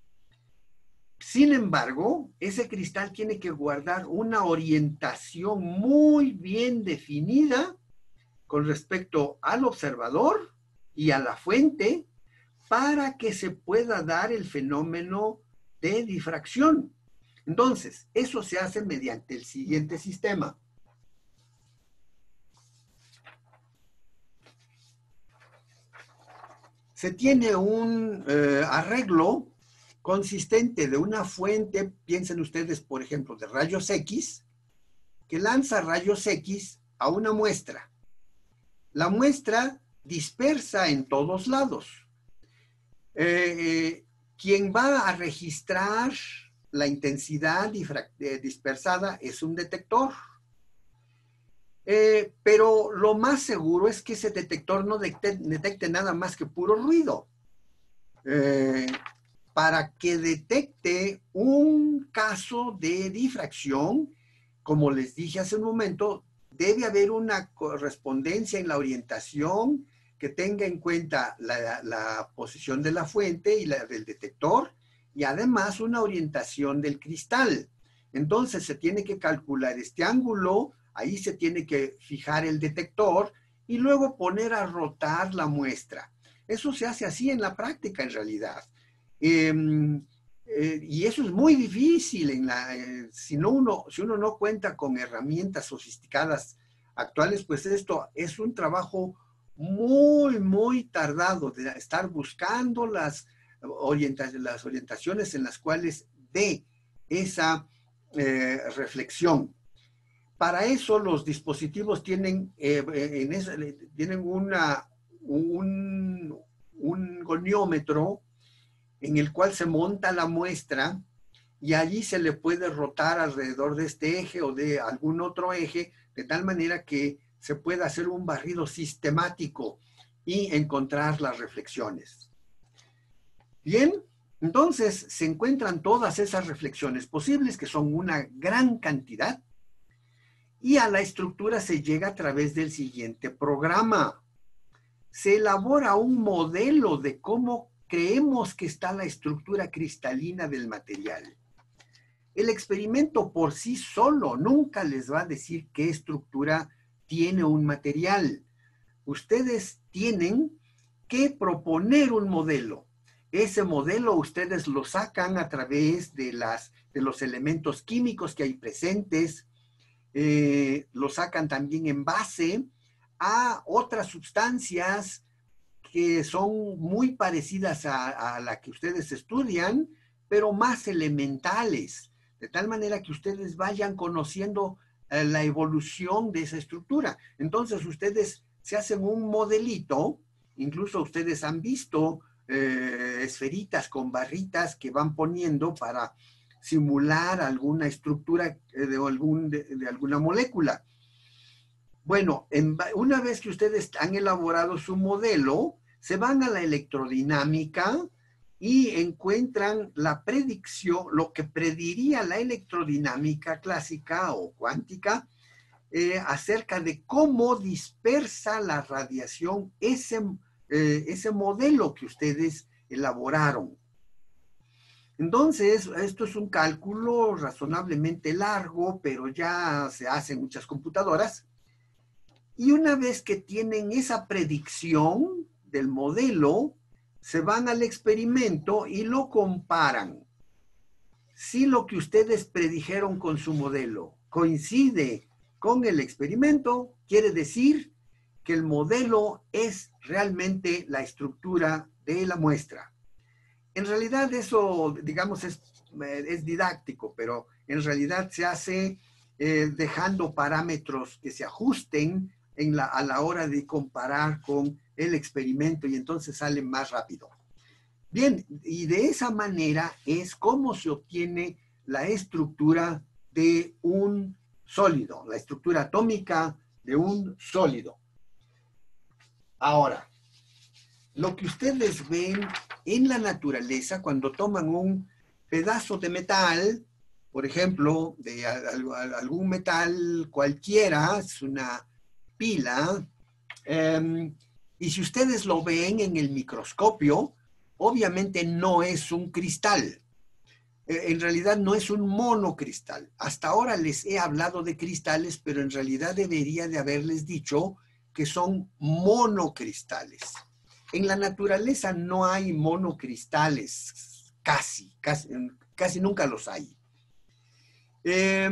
Sin embargo, ese cristal tiene que guardar una orientación muy bien definida con respecto al observador y a la fuente, para que se pueda dar el fenómeno de difracción. Entonces, eso se hace mediante el siguiente sistema. Se tiene un eh, arreglo consistente de una fuente, piensen ustedes, por ejemplo, de rayos X, que lanza rayos X a una muestra. La muestra dispersa en todos lados. Eh, eh, quien va a registrar la intensidad eh, dispersada es un detector. Eh, pero lo más seguro es que ese detector no detecte, detecte nada más que puro ruido. Eh, para que detecte un caso de difracción, como les dije hace un momento, debe haber una correspondencia en la orientación que tenga en cuenta la, la posición de la fuente y la del detector, y además una orientación del cristal. Entonces se tiene que calcular este ángulo, ahí se tiene que fijar el detector y luego poner a rotar la muestra. Eso se hace así en la práctica en realidad. Eh, eh, y eso es muy difícil en la, eh, si, no uno, si uno no cuenta con herramientas sofisticadas actuales, pues esto es un trabajo muy, muy tardado de estar buscando las, orienta las orientaciones en las cuales dé esa eh, reflexión. Para eso los dispositivos tienen, eh, en eso, tienen una, un, un goniómetro en el cual se monta la muestra, y allí se le puede rotar alrededor de este eje o de algún otro eje, de tal manera que se pueda hacer un barrido sistemático y encontrar las reflexiones. Bien, entonces se encuentran todas esas reflexiones posibles, que son una gran cantidad, y a la estructura se llega a través del siguiente programa. Se elabora un modelo de cómo creemos que está la estructura cristalina del material. El experimento por sí solo nunca les va a decir qué estructura tiene un material. Ustedes tienen que proponer un modelo. Ese modelo ustedes lo sacan a través de, las, de los elementos químicos que hay presentes, eh, lo sacan también en base a otras sustancias que son muy parecidas a, a la que ustedes estudian, pero más elementales, de tal manera que ustedes vayan conociendo eh, la evolución de esa estructura. Entonces ustedes se hacen un modelito, incluso ustedes han visto eh, esferitas con barritas que van poniendo para simular alguna estructura de, algún, de, de alguna molécula. Bueno, en, una vez que ustedes han elaborado su modelo, se van a la electrodinámica y encuentran la predicción, lo que prediría la electrodinámica clásica o cuántica, eh, acerca de cómo dispersa la radiación ese, eh, ese modelo que ustedes elaboraron. Entonces, esto es un cálculo razonablemente largo, pero ya se hace en muchas computadoras. Y una vez que tienen esa predicción del modelo, se van al experimento y lo comparan. Si lo que ustedes predijeron con su modelo coincide con el experimento, quiere decir que el modelo es realmente la estructura de la muestra. En realidad eso, digamos, es, es didáctico, pero en realidad se hace eh, dejando parámetros que se ajusten en la, a la hora de comparar con el experimento y entonces sale más rápido. Bien, y de esa manera es como se obtiene la estructura de un sólido, la estructura atómica de un sólido. Ahora, lo que ustedes ven en la naturaleza cuando toman un pedazo de metal, por ejemplo, de algún metal cualquiera, es una pila, eh, y si ustedes lo ven en el microscopio, obviamente no es un cristal. Eh, en realidad no es un monocristal. Hasta ahora les he hablado de cristales, pero en realidad debería de haberles dicho que son monocristales. En la naturaleza no hay monocristales, casi, casi, casi nunca los hay. Eh,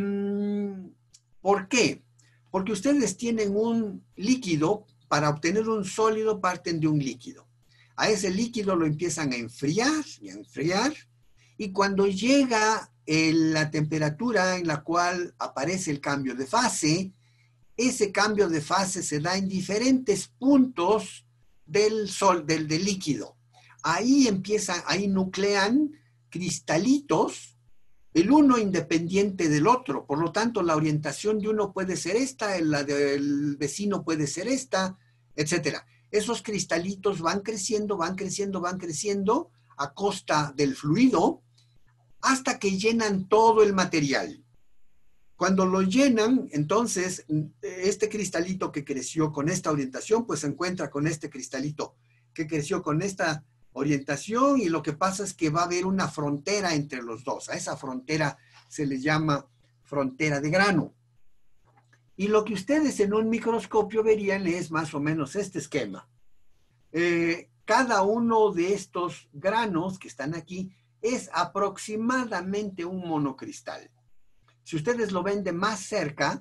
¿Por qué? Porque ustedes tienen un líquido, para obtener un sólido parten de un líquido. A ese líquido lo empiezan a enfriar y a enfriar, y cuando llega el, la temperatura en la cual aparece el cambio de fase, ese cambio de fase se da en diferentes puntos del, sol, del, del líquido. Ahí empiezan, ahí nuclean cristalitos, el uno independiente del otro. Por lo tanto, la orientación de uno puede ser esta, la del vecino puede ser esta, etcétera. Esos cristalitos van creciendo, van creciendo, van creciendo a costa del fluido hasta que llenan todo el material. Cuando lo llenan, entonces, este cristalito que creció con esta orientación, pues se encuentra con este cristalito que creció con esta orientación, y lo que pasa es que va a haber una frontera entre los dos. A esa frontera se le llama frontera de grano. Y lo que ustedes en un microscopio verían es más o menos este esquema. Eh, cada uno de estos granos que están aquí es aproximadamente un monocristal. Si ustedes lo ven de más cerca,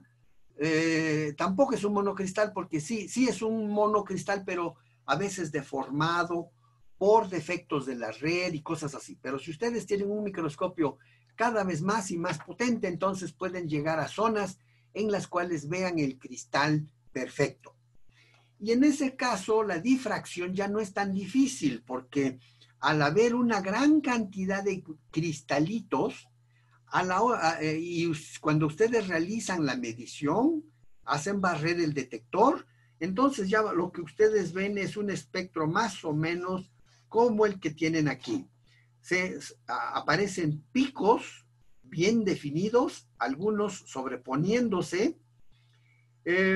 eh, tampoco es un monocristal, porque sí, sí es un monocristal, pero a veces deformado por defectos de la red y cosas así. Pero si ustedes tienen un microscopio cada vez más y más potente, entonces pueden llegar a zonas en las cuales vean el cristal perfecto. Y en ese caso, la difracción ya no es tan difícil, porque al haber una gran cantidad de cristalitos, a la hora, eh, y cuando ustedes realizan la medición, hacen barrer el detector, entonces ya lo que ustedes ven es un espectro más o menos como el que tienen aquí. Se a, aparecen picos bien definidos, algunos sobreponiéndose, eh,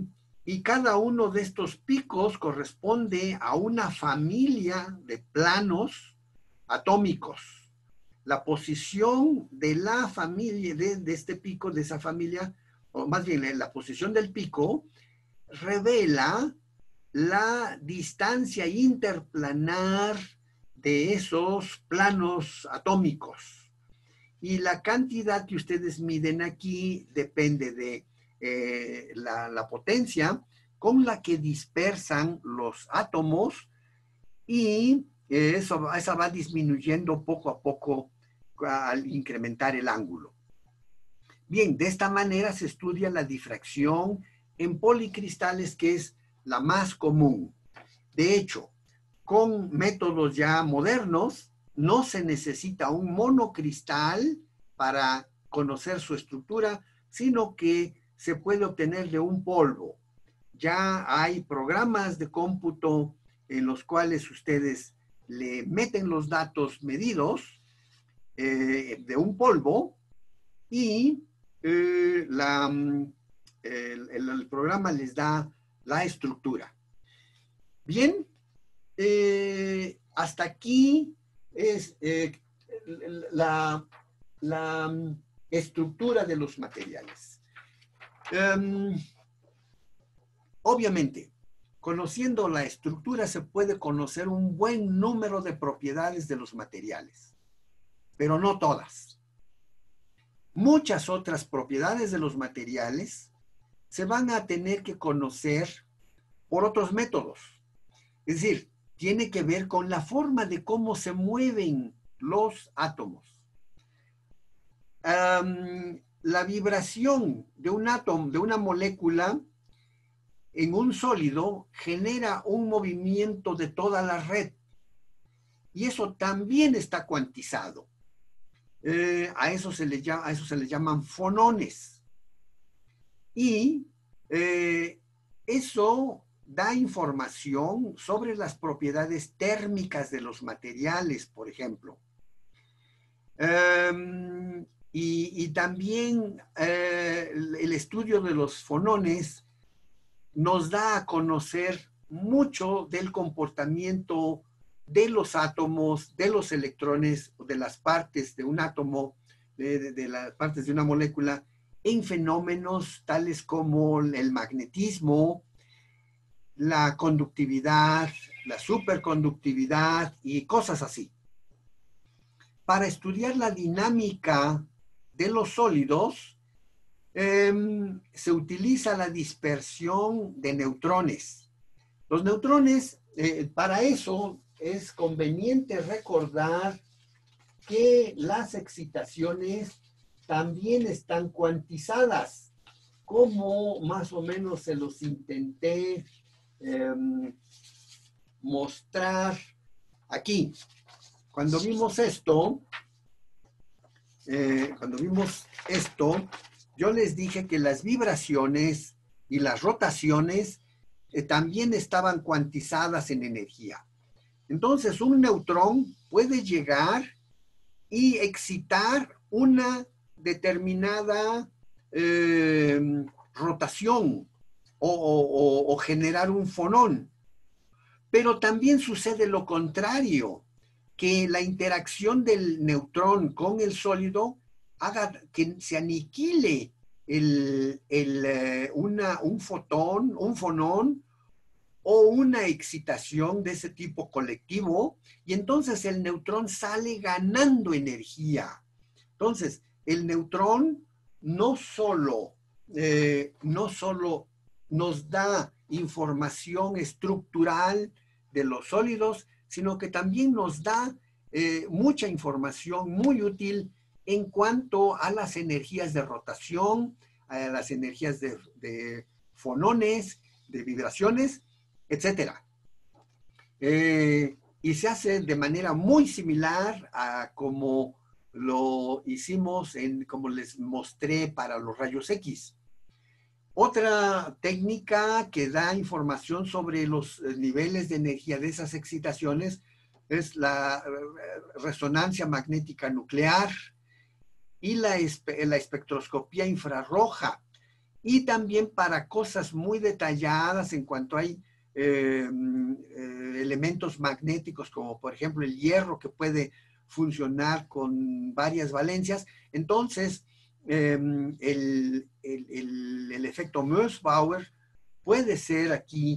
y cada uno de estos picos corresponde a una familia de planos atómicos. La posición de la familia, de, de este pico, de esa familia, o más bien la posición del pico, revela la distancia interplanar de esos planos atómicos. Y la cantidad que ustedes miden aquí depende de eh, la, la potencia con la que dispersan los átomos, y eh, eso, esa va disminuyendo poco a poco al incrementar el ángulo. Bien, de esta manera se estudia la difracción en policristales, que es la más común. De hecho, con métodos ya modernos, no se necesita un monocristal para conocer su estructura, sino que se puede obtener de un polvo. Ya hay programas de cómputo en los cuales ustedes le meten los datos medidos eh, de un polvo, y eh, la, el, el, el programa les da la estructura. Bien, eh, hasta aquí es eh, la, la estructura de los materiales. Um, obviamente, conociendo la estructura se puede conocer un buen número de propiedades de los materiales, pero no todas. Muchas otras propiedades de los materiales se van a tener que conocer por otros métodos. Es decir, tiene que ver con la forma de cómo se mueven los átomos. Um, la vibración de un átomo, de una molécula en un sólido, genera un movimiento de toda la red. Y eso también está cuantizado. Eh, a, eso se le llama, a eso se le llaman fonones. Y eh, eso da información sobre las propiedades térmicas de los materiales, por ejemplo. Um, y, y también eh, el estudio de los fonones nos da a conocer mucho del comportamiento de los átomos, de los electrones, de las partes de un átomo, de, de, de las partes de una molécula, en fenómenos tales como el magnetismo, la conductividad, la superconductividad y cosas así. Para estudiar la dinámica de los sólidos, eh, se utiliza la dispersión de neutrones. Los neutrones, eh, para eso es conveniente recordar que las excitaciones también están cuantizadas, como más o menos se los intenté eh, mostrar aquí. Cuando vimos esto, eh, cuando vimos esto, yo les dije que las vibraciones y las rotaciones eh, también estaban cuantizadas en energía. Entonces, un neutrón puede llegar y excitar una determinada eh, rotación o, o, o generar un fonón. Pero también sucede lo contrario, que la interacción del neutrón con el sólido haga que se aniquile el, el, eh, una, un fotón, un fonón o una excitación de ese tipo colectivo, y entonces el neutrón sale ganando energía. Entonces, el neutrón no solo, eh, no solo nos da información estructural de los sólidos, sino que también nos da eh, mucha información muy útil en cuanto a las energías de rotación, a las energías de, de fonones, de vibraciones, etcétera. Eh, y se hace de manera muy similar a como lo hicimos, en, como les mostré para los rayos X. Otra técnica que da información sobre los niveles de energía de esas excitaciones es la resonancia magnética nuclear y la, espe la espectroscopía infrarroja. Y también para cosas muy detalladas en cuanto hay eh, eh, elementos magnéticos, como por ejemplo el hierro, que puede funcionar con varias valencias. Entonces, eh, el, el, el, el efecto Mössbauer puede ser aquí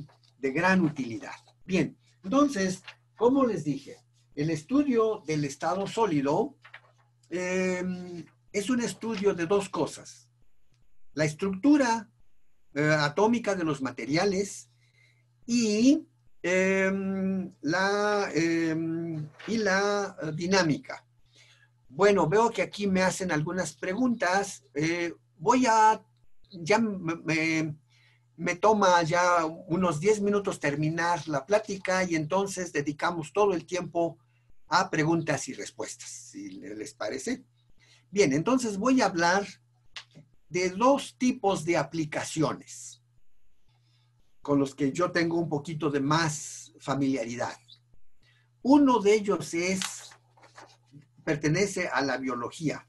de gran utilidad. Bien, entonces, como les dije, el estudio del estado sólido eh, es un estudio de dos cosas. La estructura eh, atómica de los materiales y, eh, la, eh, y la dinámica. Bueno, veo que aquí me hacen algunas preguntas. Eh, voy a, ya me, me, me toma ya unos diez minutos terminar la plática y entonces dedicamos todo el tiempo a preguntas y respuestas, si les parece. Bien, entonces voy a hablar de dos tipos de aplicaciones con los que yo tengo un poquito de más familiaridad. Uno de ellos es, pertenece a la biología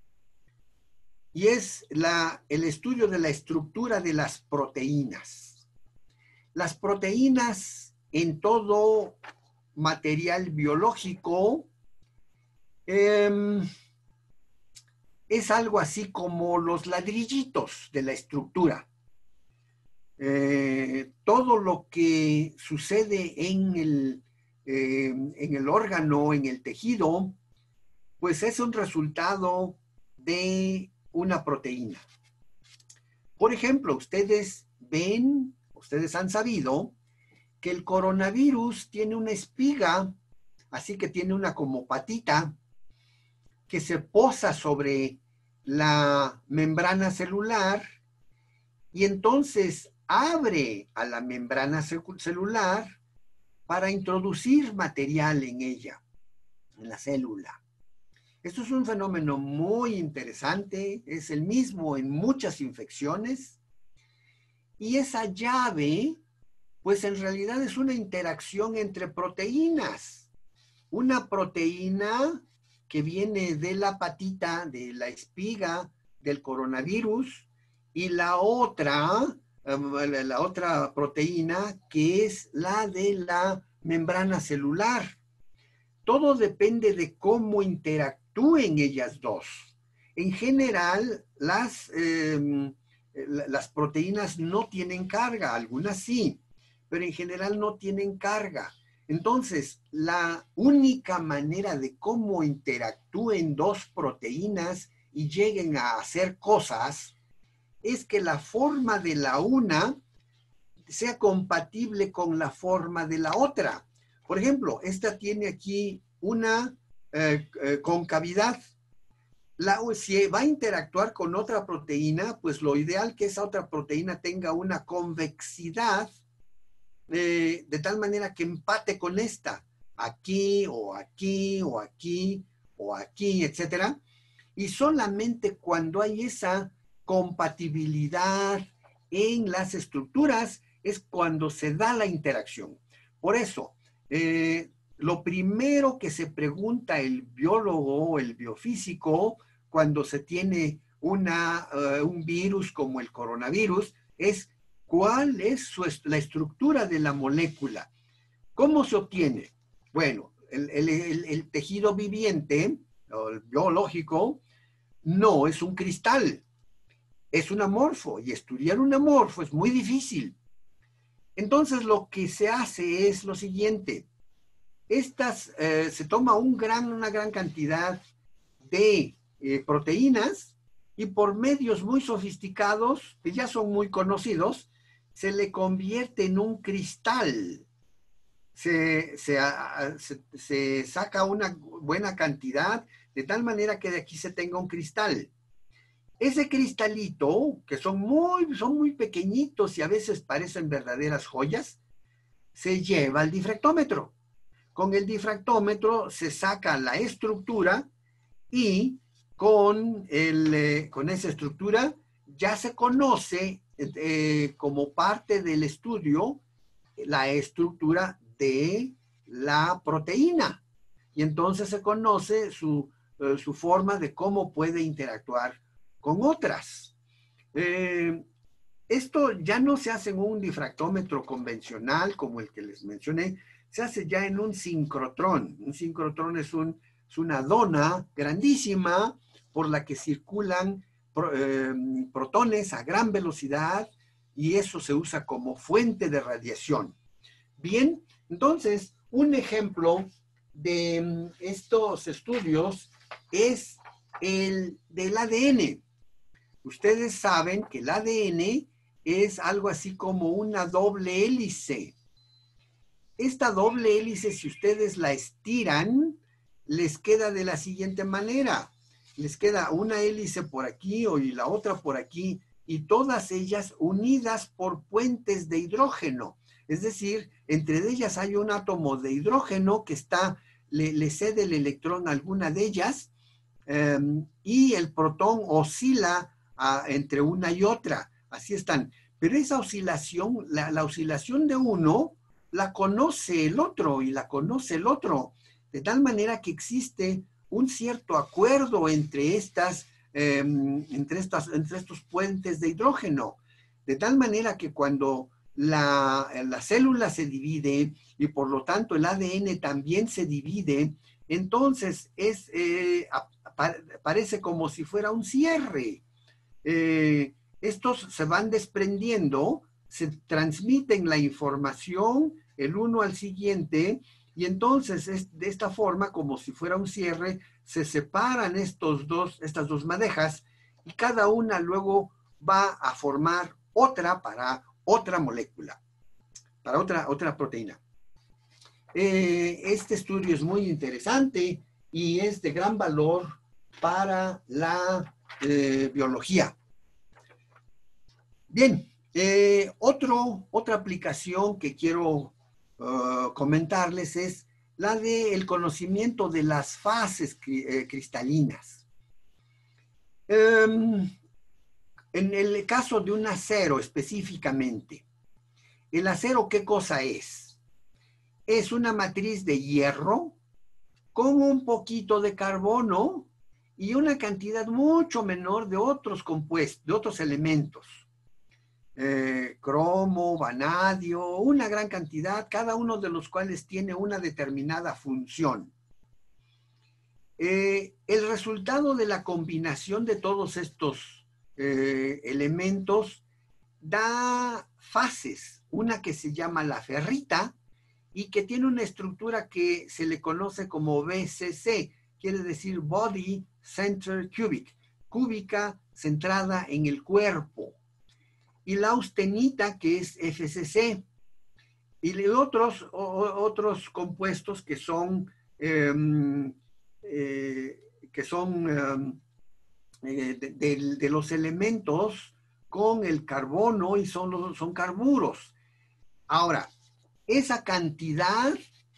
y es la, el estudio de la estructura de las proteínas. Las proteínas en todo material biológico eh, es algo así como los ladrillitos de la estructura. Eh, todo lo que sucede en el, eh, en el órgano, en el tejido, pues es un resultado de una proteína. Por ejemplo, ustedes ven, ustedes han sabido que el coronavirus tiene una espiga, así que tiene una como patita que se posa sobre la membrana celular y entonces abre a la membrana celular para introducir material en ella, en la célula. Esto es un fenómeno muy interesante, es el mismo en muchas infecciones y esa llave, pues en realidad es una interacción entre proteínas. Una proteína que viene de la patita, de la espiga del coronavirus, y la otra, la otra proteína que es la de la membrana celular. Todo depende de cómo interactúen ellas dos. En general, las, eh, las proteínas no tienen carga, algunas sí, pero en general no tienen carga. Entonces, la única manera de cómo interactúen dos proteínas y lleguen a hacer cosas es que la forma de la una sea compatible con la forma de la otra. Por ejemplo, esta tiene aquí una eh, eh, concavidad. La, si va a interactuar con otra proteína, pues lo ideal es que esa otra proteína tenga una convexidad Eh, de tal manera que empate con esta, aquí o aquí o aquí o aquí, etcétera. Y solamente cuando hay esa compatibilidad en las estructuras es cuando se da la interacción. Por eso, eh, lo primero que se pregunta el biólogo o el biofísico cuando se tiene una, uh, un virus como el coronavirus es ¿cuál es su, la estructura de la molécula? ¿Cómo se obtiene? Bueno, el, el, el, el tejido viviente, o el biológico, no es un cristal, es un amorfo, y estudiar un amorfo es muy difícil. Entonces, lo que se hace es lo siguiente. Estas, eh, se toma un gran, una gran cantidad de eh, proteínas y por medios muy sofisticados, que ya son muy conocidos, se le convierte en un cristal. Se, se, se, se saca una buena cantidad de tal manera que de aquí se tenga un cristal. Ese cristalito, que son muy, son muy pequeñitos y a veces parecen verdaderas joyas, se lleva al difractómetro. Con el difractómetro se saca la estructura y con, el, eh, con esa estructura ya se conoce eh, como parte del estudio la estructura de la proteína. Y entonces se conoce su, eh, su forma de cómo puede interactuar con otras. Eh, esto ya no se hace en un difractómetro convencional como el que les mencioné, se hace ya en un sincrotrón. Un sincrotrón es, un, es una dona grandísima por la que circulan pro, eh, protones a gran velocidad y eso se usa como fuente de radiación. Bien, entonces, un ejemplo de estos estudios es el del A D N. Ustedes saben que el A D N es algo así como una doble hélice. Esta doble hélice, si ustedes la estiran, les queda de la siguiente manera. Les queda una hélice por aquí y la otra por aquí, y todas ellas unidas por puentes de hidrógeno. Es decir, entre ellas hay un átomo de hidrógeno que está, le, le cede el electrón a alguna de ellas, eh, y el protón oscila a, entre una y otra. Así están. Pero esa oscilación, la, la oscilación de uno, la conoce el otro y la conoce el otro. De tal manera que existe un cierto acuerdo entre, estas, eh, entre, estas, entre estos puentes de hidrógeno. De tal manera que cuando la, la célula se divide y por lo tanto el A D N también se divide, entonces es, eh, parece como si fuera un cierre. Eh, estos se van desprendiendo, se transmiten la información el uno al siguiente, y entonces es de esta forma, como si fuera un cierre, se separan estos dos, estas dos madejas, y cada una luego va a formar otra para otra molécula, para otra, otra proteína. Eh, este estudio es muy interesante y es de gran valor para la eh, biología. Bien, eh, otro, otra aplicación que quiero uh, comentarles es la del conocimiento de las fases cri eh, cristalinas. Um, en el caso de un acero específicamente, ¿el acero qué cosa es? Es una matriz de hierro con un poquito de carbono y una cantidad mucho menor de otros compuestos, de otros elementos. Eh, cromo, vanadio, una gran cantidad, cada uno de los cuales tiene una determinada función. Eh, el resultado de la combinación de todos estos eh, elementos da fases, una que se llama la ferrita y que tiene una estructura que se le conoce como B C C, quiere decir Body Center Cubic, cúbica centrada en el cuerpo. Y la austenita, que es F C C, y otros, otros compuestos que son, eh, eh, que son eh, de, de, de los elementos con el carbono y son, los, son carburos. Ahora, esa cantidad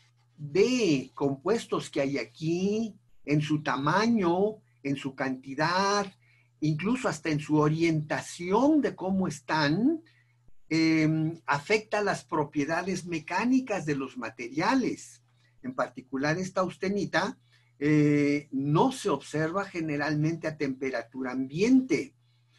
de compuestos que hay aquí, en su tamaño, en su cantidad, incluso hasta en su orientación de cómo están, eh, afecta las propiedades mecánicas de los materiales. En particular, esta austenita eh, no se observa generalmente a temperatura ambiente.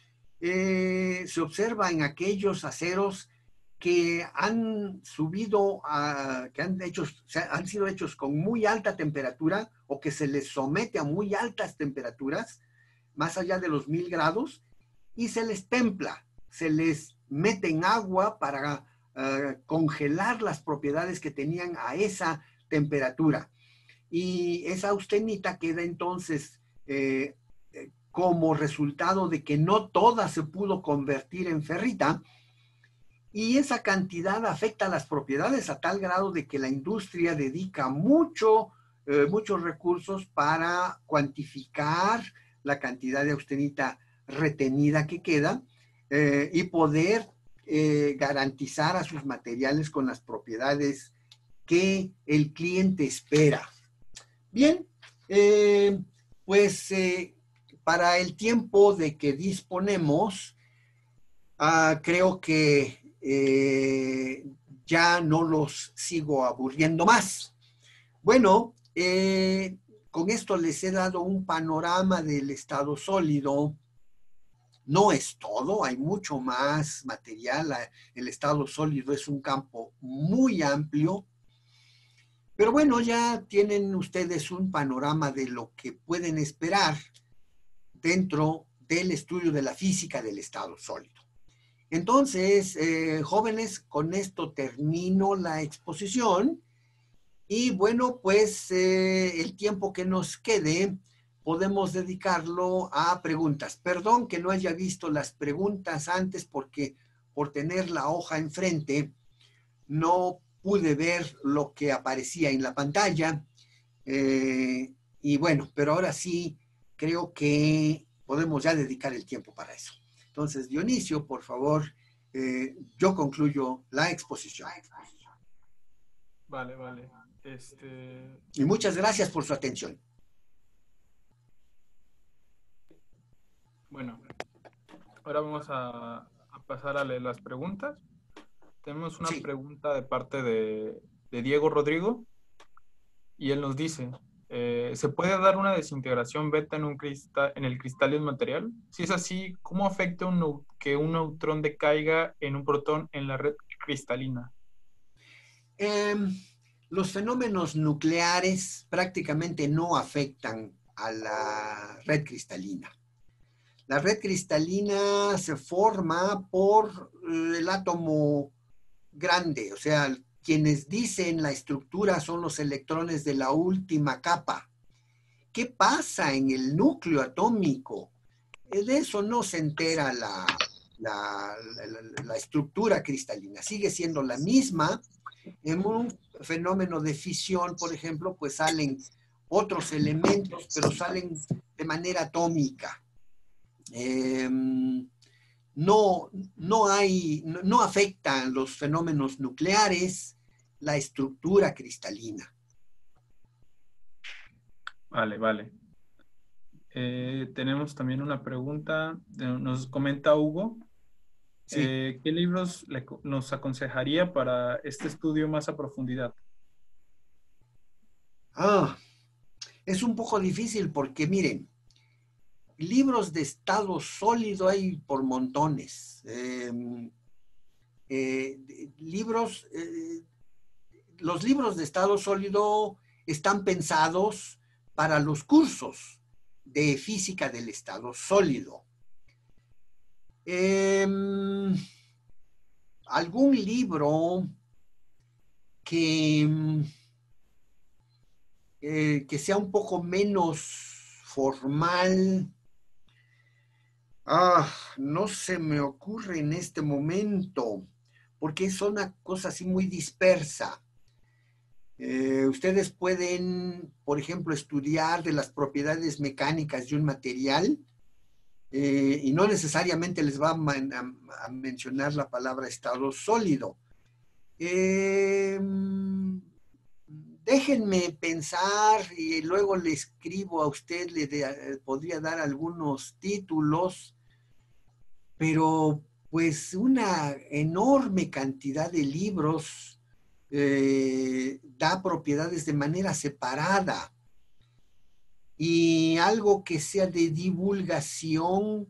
Eh, se observa en aquellos aceros que han subido, a, que han, hecho, han sido hechos con muy alta temperatura o que se les somete a muy altas temperaturas, más allá de los mil grados, y se les templa, se les mete en agua para uh, congelar las propiedades que tenían a esa temperatura. Y esa austenita queda entonces eh, como resultado de que no toda se pudo convertir en ferrita, y esa cantidad afecta las propiedades a tal grado de que la industria dedica mucho, eh, muchos recursos para cuantificar la cantidad de austenita retenida que queda eh, y poder eh, garantizar a sus materiales con las propiedades que el cliente espera. Bien, eh, pues eh, para el tiempo de que disponemos, uh, creo que eh, ya no los sigo aburriendo más. Bueno, eh, con esto les he dado un panorama del estado sólido. No es todo, hay mucho más material. El estado sólido es un campo muy amplio. Pero bueno, ya tienen ustedes un panorama de lo que pueden esperar dentro del estudio de la física del estado sólido. Entonces, eh, jóvenes, con esto termino la exposición y bueno, pues eh, el tiempo que nos quede podemos dedicarlo a preguntas. Perdón que no haya visto las preguntas antes porque por tener la hoja enfrente no pude ver lo que aparecía en la pantalla. Eh, y bueno, pero ahora sí creo que podemos ya dedicar el tiempo para eso. Entonces, Dionisio, por favor, eh, yo concluyo la exposición. Vale, vale. Este, Y muchas gracias por su atención. bueno, ahora vamos a, a pasar a leer las preguntas. Tenemos una Sí. pregunta de parte de, de Diego Rodrigo y él nos dice, eh, ¿se puede dar una desintegración beta en, un cristal, en el cristal de un material? Si es así, ¿cómo afecta un, neu- que un neutrón decaiga en un protón en la red cristalina? Eh, los fenómenos nucleares prácticamente no afectan a la red cristalina. La red cristalina se forma por el átomo grande, o sea, quienes dicen la estructura son los electrones de la última capa. ¿Qué pasa en el núcleo atómico? De eso no se entera la, la, la, la estructura cristalina, sigue siendo la misma. En un fenómeno de fisión, por ejemplo, pues salen otros elementos, pero salen de manera atómica. Eh, no, no hay, no, no afectan los fenómenos nucleares la estructura cristalina. Vale, vale. Eh, tenemos también una pregunta, de- nos comenta Hugo, Sí. eh, ¿qué libros le- nos aconsejaría para este estudio más a profundidad? Ah, es un poco difícil porque miren, libros de estado sólido hay por montones. Eh, eh, libros, eh, los libros de estado sólido están pensados para los cursos de física del estado sólido. Eh, algún libro que, eh, que sea un poco menos formal. Ah, no se me ocurre en este momento, porque es una cosa así muy dispersa. Eh, ustedes pueden, por ejemplo, estudiar de las propiedades mecánicas de un material eh, y no necesariamente les va a, man, a, a, mencionar la palabra estado sólido. Eh, déjenme pensar y luego le escribo a usted, le de, podría dar algunos títulos, pero pues una enorme cantidad de libros eh, da propiedades de manera separada y algo que sea de divulgación,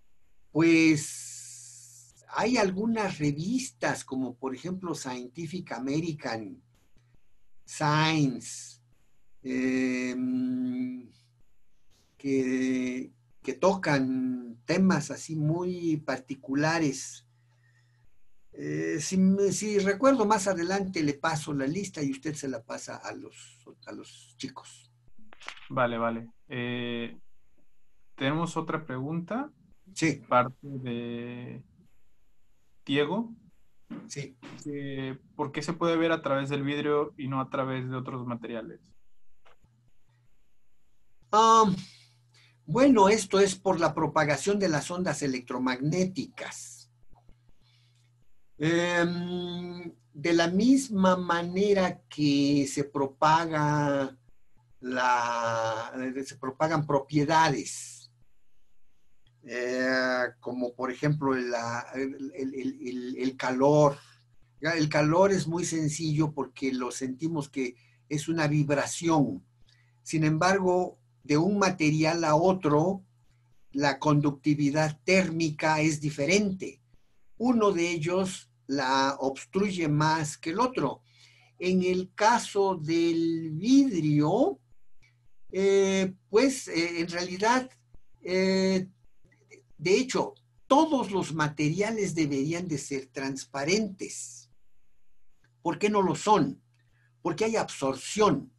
pues hay algunas revistas como por ejemplo Scientific American, Science, eh, que, que tocan temas así muy particulares. Eh, si, si recuerdo más adelante le paso la lista y usted se la pasa a los, a los chicos. Vale, vale. Eh, tenemos otra pregunta, Sí, parte de Diego, sí. que ¿por qué se puede ver a través del vidrio y no a través de otros materiales? Um, bueno, esto es por la propagación de las ondas electromagnéticas. Eh, de la misma manera que se propaga la, se propagan propiedades, eh, como por ejemplo la, el, el, el, el calor. El calor es muy sencillo porque lo sentimos que es una vibración. Sin embargo, de un material a otro, la conductividad térmica es diferente. Uno de ellos la obstruye más que el otro. En el caso del vidrio, eh, pues eh, en realidad, eh, de hecho, todos los materiales deberían de ser transparentes. ¿Por qué no lo son? Porque hay absorción.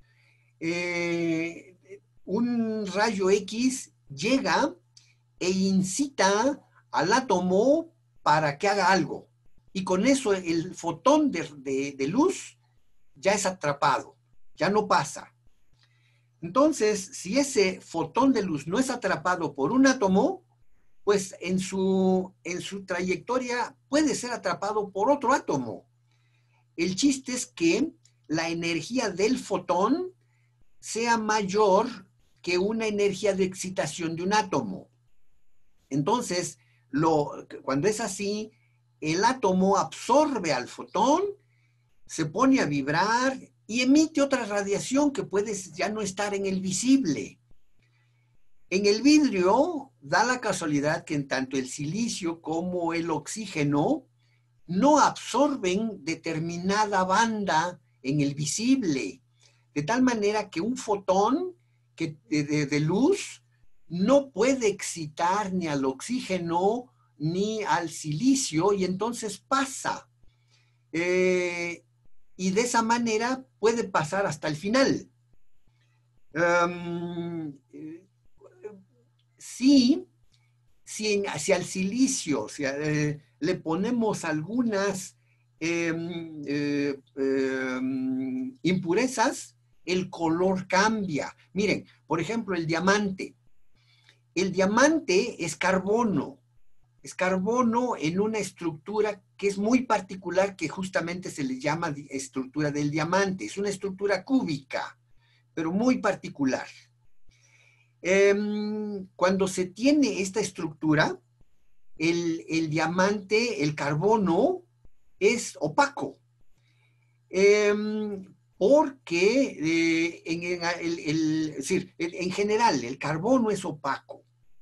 Eh, un rayo X llega e incita al átomo para que haga algo. Y con eso el fotón de, de, de luz ya es atrapado, ya no pasa. Entonces, si ese fotón de luz no es atrapado por un átomo, pues en su, en su trayectoria puede ser atrapado por otro átomo. El chiste es que la energía del fotón sea mayor que una energía de excitación de un átomo. Entonces, lo, cuando es así, el átomo absorbe al fotón, se pone a vibrar y emite otra radiación que puede ya no estar en el visible. En el vidrio da la casualidad que en tanto el silicio como el oxígeno no absorben determinada banda en el visible, de tal manera que un fotón que, de, de, de luz no puede excitar ni al oxígeno ni al silicio y entonces pasa. Eh, y de esa manera puede pasar hasta el final. Um, sí, si, en, si al silicio si, eh, le ponemos algunas eh, eh, eh, impurezas, el color cambia. Miren, por ejemplo, el diamante. El diamante es carbono. Es carbono en una estructura que es muy particular, que justamente se le llama estructura del diamante. Es una estructura cúbica, pero muy particular. Eh, cuando se tiene esta estructura, el, el diamante, el carbono, es opaco. Eh, porque eh, en, el, el, es decir, en general el carbono es opaco.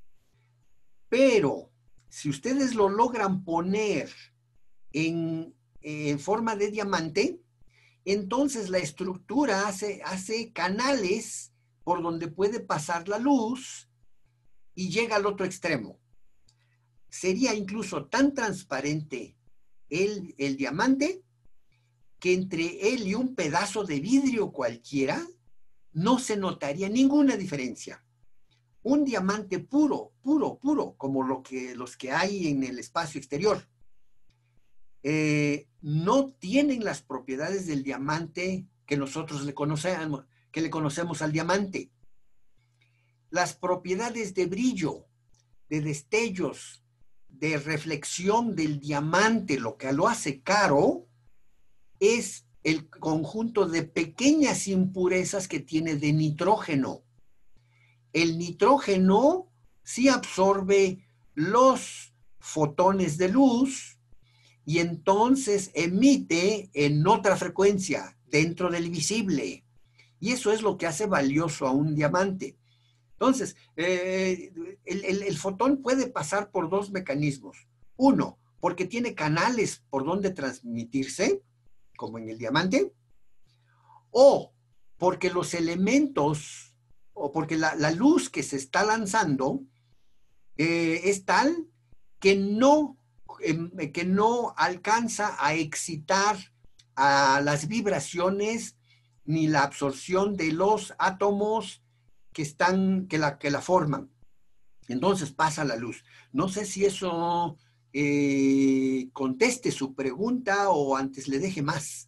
Pero si ustedes lo logran poner en, en forma de diamante, entonces la estructura hace, hace canales por donde puede pasar la luz y llega al otro extremo. Sería incluso tan transparente el, el diamante que entre él y un pedazo de vidrio cualquiera no se notaría ninguna diferencia. Un diamante puro, puro, puro, como lo que, los que hay en el espacio exterior, eh, no tienen las propiedades del diamante que nosotros le conocemos, que le conocemos al diamante. Las propiedades de brillo, de destellos, de reflexión del diamante, lo que lo hace caro, es el conjunto de pequeñas impurezas que tiene de nitrógeno. El nitrógeno sí absorbe los fotones de luz y entonces emite en otra frecuencia dentro del visible. Y eso es lo que hace valioso a un diamante. Entonces, eh, el, el, el fotón puede pasar por dos mecanismos. Uno, porque tiene canales por donde transmitirse, como en el diamante, o porque los elementos, o porque la, la luz que se está lanzando eh, es tal que no, eh, que no alcanza a excitar a las vibraciones ni la absorción de los átomos que, están, que, la, que la forman. Entonces pasa la luz. No sé si eso eh, conteste su pregunta o antes le deje más.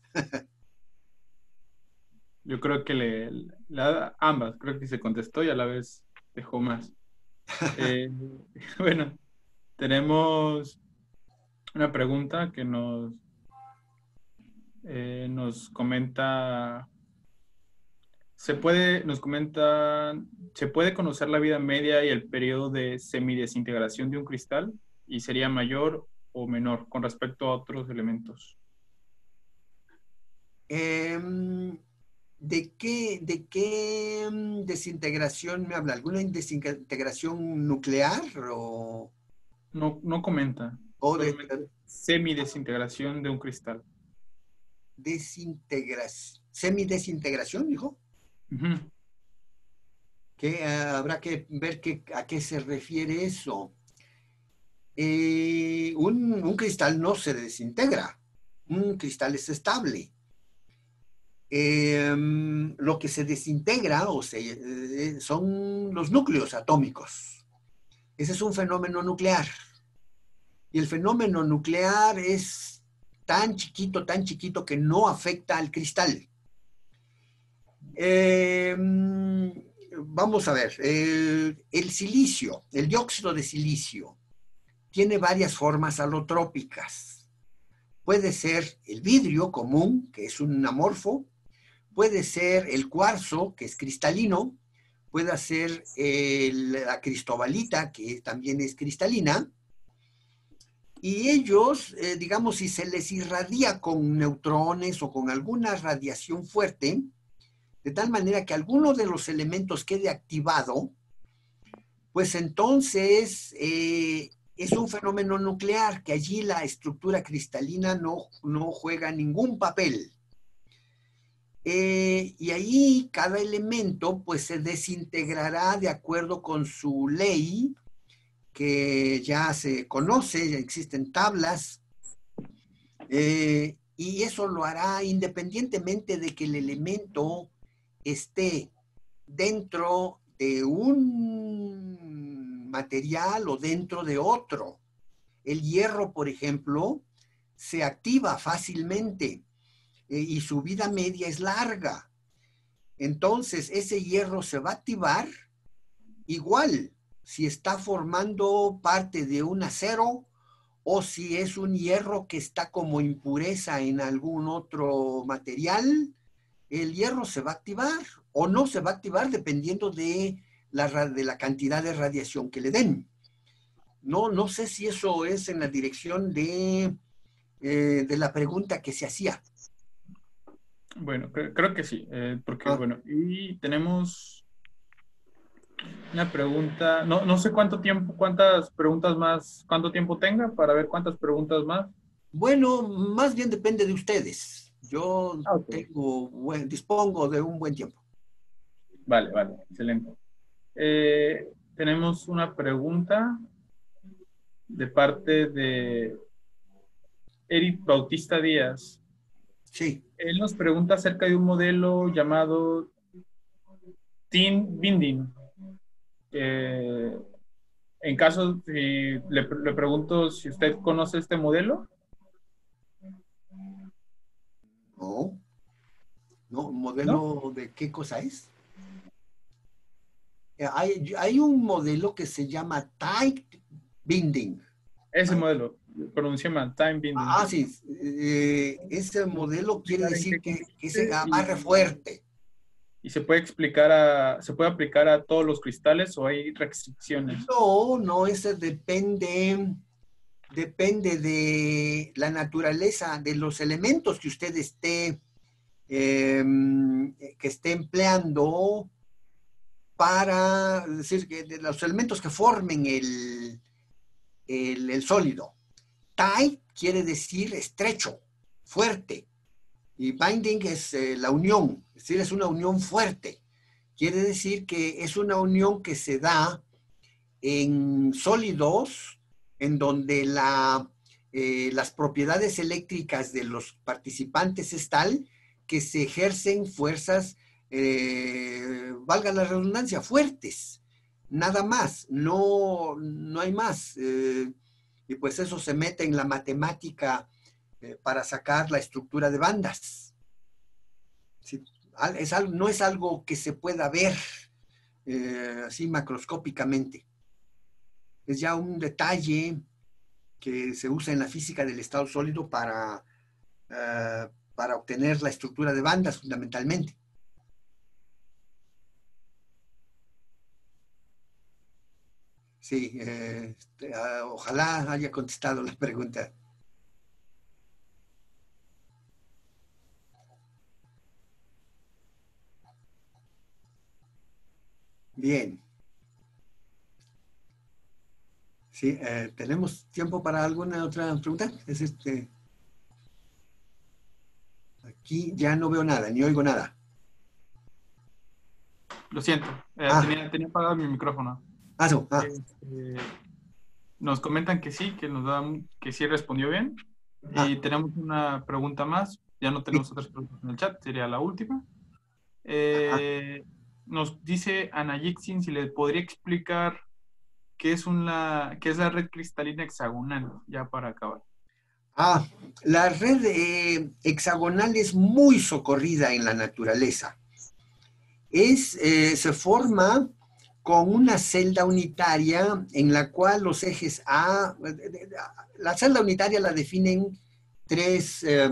Yo creo que le, le, ambas, creo que se contestó y a la vez dejó más. Eh, bueno, tenemos una pregunta que nos, eh, nos comenta, se puede, nos comenta, ¿se puede conocer la vida media y el periodo de semidesintegración de un cristal? ¿Y sería mayor o menor con respecto a otros elementos? Eh, ¿De qué, ¿De qué desintegración me habla? ¿Alguna desintegración nuclear o...? No, no comenta. O de, solamente semidesintegración de un cristal. Desintegración. ¿Semidesintegración, dijo? Uh-huh. Que uh, habrá que ver que, a qué se refiere eso. eh, un, un cristal no se desintegra. Un cristal es estable. Eh, lo que se desintegra o se, eh, son los núcleos atómicos. Ese es un fenómeno nuclear. Y el fenómeno nuclear es tan chiquito, tan chiquito que no afecta al cristal. Eh, vamos a ver, el, el silicio, el dióxido de silicio, tiene varias formas alotrópicas. Puede ser el vidrio común, que es un amorfo, puede ser el cuarzo, que es cristalino, puede ser el, la cristobalita, que también es cristalina, y ellos, eh, digamos, si se les irradia con neutrones o con alguna radiación fuerte, de tal manera que alguno de los elementos quede activado, pues entonces eh, es un fenómeno nuclear, que allí la estructura cristalina no, no juega ningún papel. Eh, y ahí cada elemento pues se desintegrará de acuerdo con su ley, que ya se conoce, ya existen tablas, eh, y eso lo hará independientemente de que el elemento esté dentro de un material o dentro de otro. El hierro, por ejemplo, se activa fácilmente eh, y su vida media es larga. Entonces, ese hierro se va a activar igual si está formando parte de un acero o si es un hierro que está como impureza en algún otro material. El hierro se va a activar o no se va a activar dependiendo de la, de la cantidad de radiación que le den. No, no sé si eso es en la dirección de, eh, de la pregunta que se hacía. Bueno, cre- creo que sí, eh, porque Ah, bueno, y tenemos una pregunta, no, no sé cuánto tiempo, cuántas preguntas más, cuánto tiempo tenga para ver cuántas preguntas más. bueno, más bien depende de ustedes. Yo Ah, ok. tengo, buen, dispongo de un buen tiempo. Vale, vale, excelente. Eh, tenemos una pregunta de parte de Eric Bautista Díaz. Sí. Él nos pregunta acerca de un modelo llamado Team Binding. Eh, en caso, si le, le pregunto si usted conoce este modelo. No, no, ¿No? ¿modelo de qué cosa es? Eh, Hay, hay un modelo que se llama tight binding. Ese Tight- modelo, pronuncia mal, Time Binding. Ah, sí. eh, ese modelo quiere Explicar en decir qué que, que se consiste amarre y, fuerte. y se puede explicar a, se puede aplicar a todos los cristales o hay restricciones. No, no, ese depende, depende de la naturaleza, de los elementos que usted esté, eh, que esté empleando para, es decir, que de los elementos que formen el, el, el sólido. Tight quiere decir estrecho, fuerte, y binding es eh, la unión, es decir, es una unión fuerte. Quiere decir que es una unión que se da en sólidos en donde la, eh, las propiedades eléctricas de los participantes es tal que se ejercen fuerzas, eh, valga la redundancia, fuertes. Nada más, no, no hay más. Eh, y pues eso se mete en la matemática eh, para sacar la estructura de bandas. ¿Sí? Es algo, no es algo que se pueda ver eh, así macroscópicamente. Es ya un detalle que se usa en la física del estado sólido para, uh, para obtener la estructura de bandas fundamentalmente. Sí, eh, uh, ojalá haya contestado la pregunta. Bien. Sí, eh, ¿tenemos tiempo para alguna otra pregunta? Es este, aquí ya no veo nada, ni oigo nada. Lo siento, eh, Ah, tenía, tenía apagado mi micrófono. ah, so, ah, Este, Nos comentan que sí, que nos dan, que sí respondió bien. Ah, Y tenemos una pregunta más. Ya no sí. tenemos otras preguntas en el chat, sería la última. Ajá. Eh, nos dice Ana Yixin si le podría explicar qué es una, qué es la red cristalina hexagonal, ya para acabar. Ah, la red eh, hexagonal es muy socorrida en la naturaleza. Es, eh, se forma con una celda unitaria en la cual los ejes A, la celda unitaria la definen tres eh,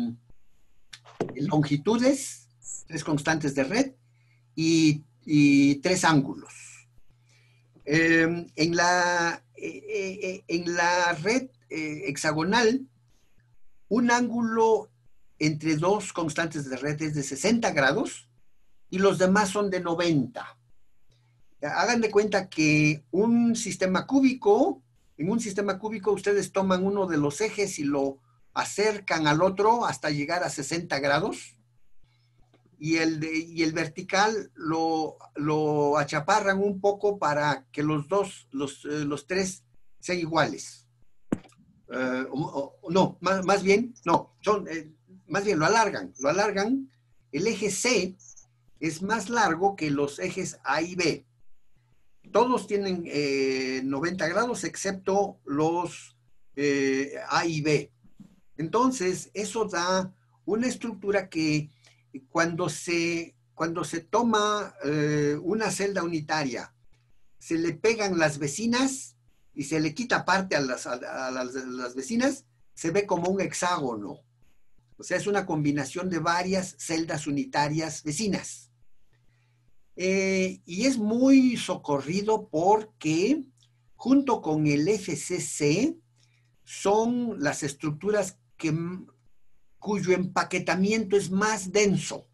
longitudes, tres constantes de red y, y tres ángulos. Eh, en, la, eh, eh, en la red eh, hexagonal, un ángulo entre dos constantes de red es de sesenta grados y los demás son de noventa. Hagan de cuenta que un sistema cúbico, en un sistema cúbico ustedes toman uno de los ejes y lo acercan al otro hasta llegar a sesenta grados y el, de, y el vertical lo, lo achaparran un poco para que los dos, los, eh, los tres sean iguales. Uh, o, o, no, más, más, bien, no, son, eh, más bien lo alargan, lo alargan. El eje C es más largo que los ejes A y B. Todos tienen eh, noventa grados excepto los eh, A y B. Entonces, eso da una estructura que cuando se, cuando se toma eh, una celda unitaria, se le pegan las vecinas y se le quita parte a las, a, a las, a las vecinas, se ve como un hexágono. O sea, es una combinación de varias celdas unitarias vecinas. Eh, y es muy socorrido porque junto con el F C C son las estructuras que, cuyo empaquetamiento es más denso.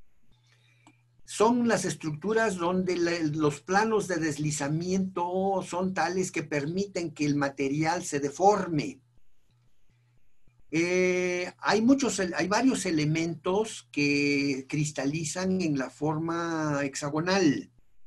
Son las estructuras donde le, los planos de deslizamiento son tales que permiten que el material se deforme. Eh, hay, muchos, hay varios elementos que cristalizan en la forma hexagonal.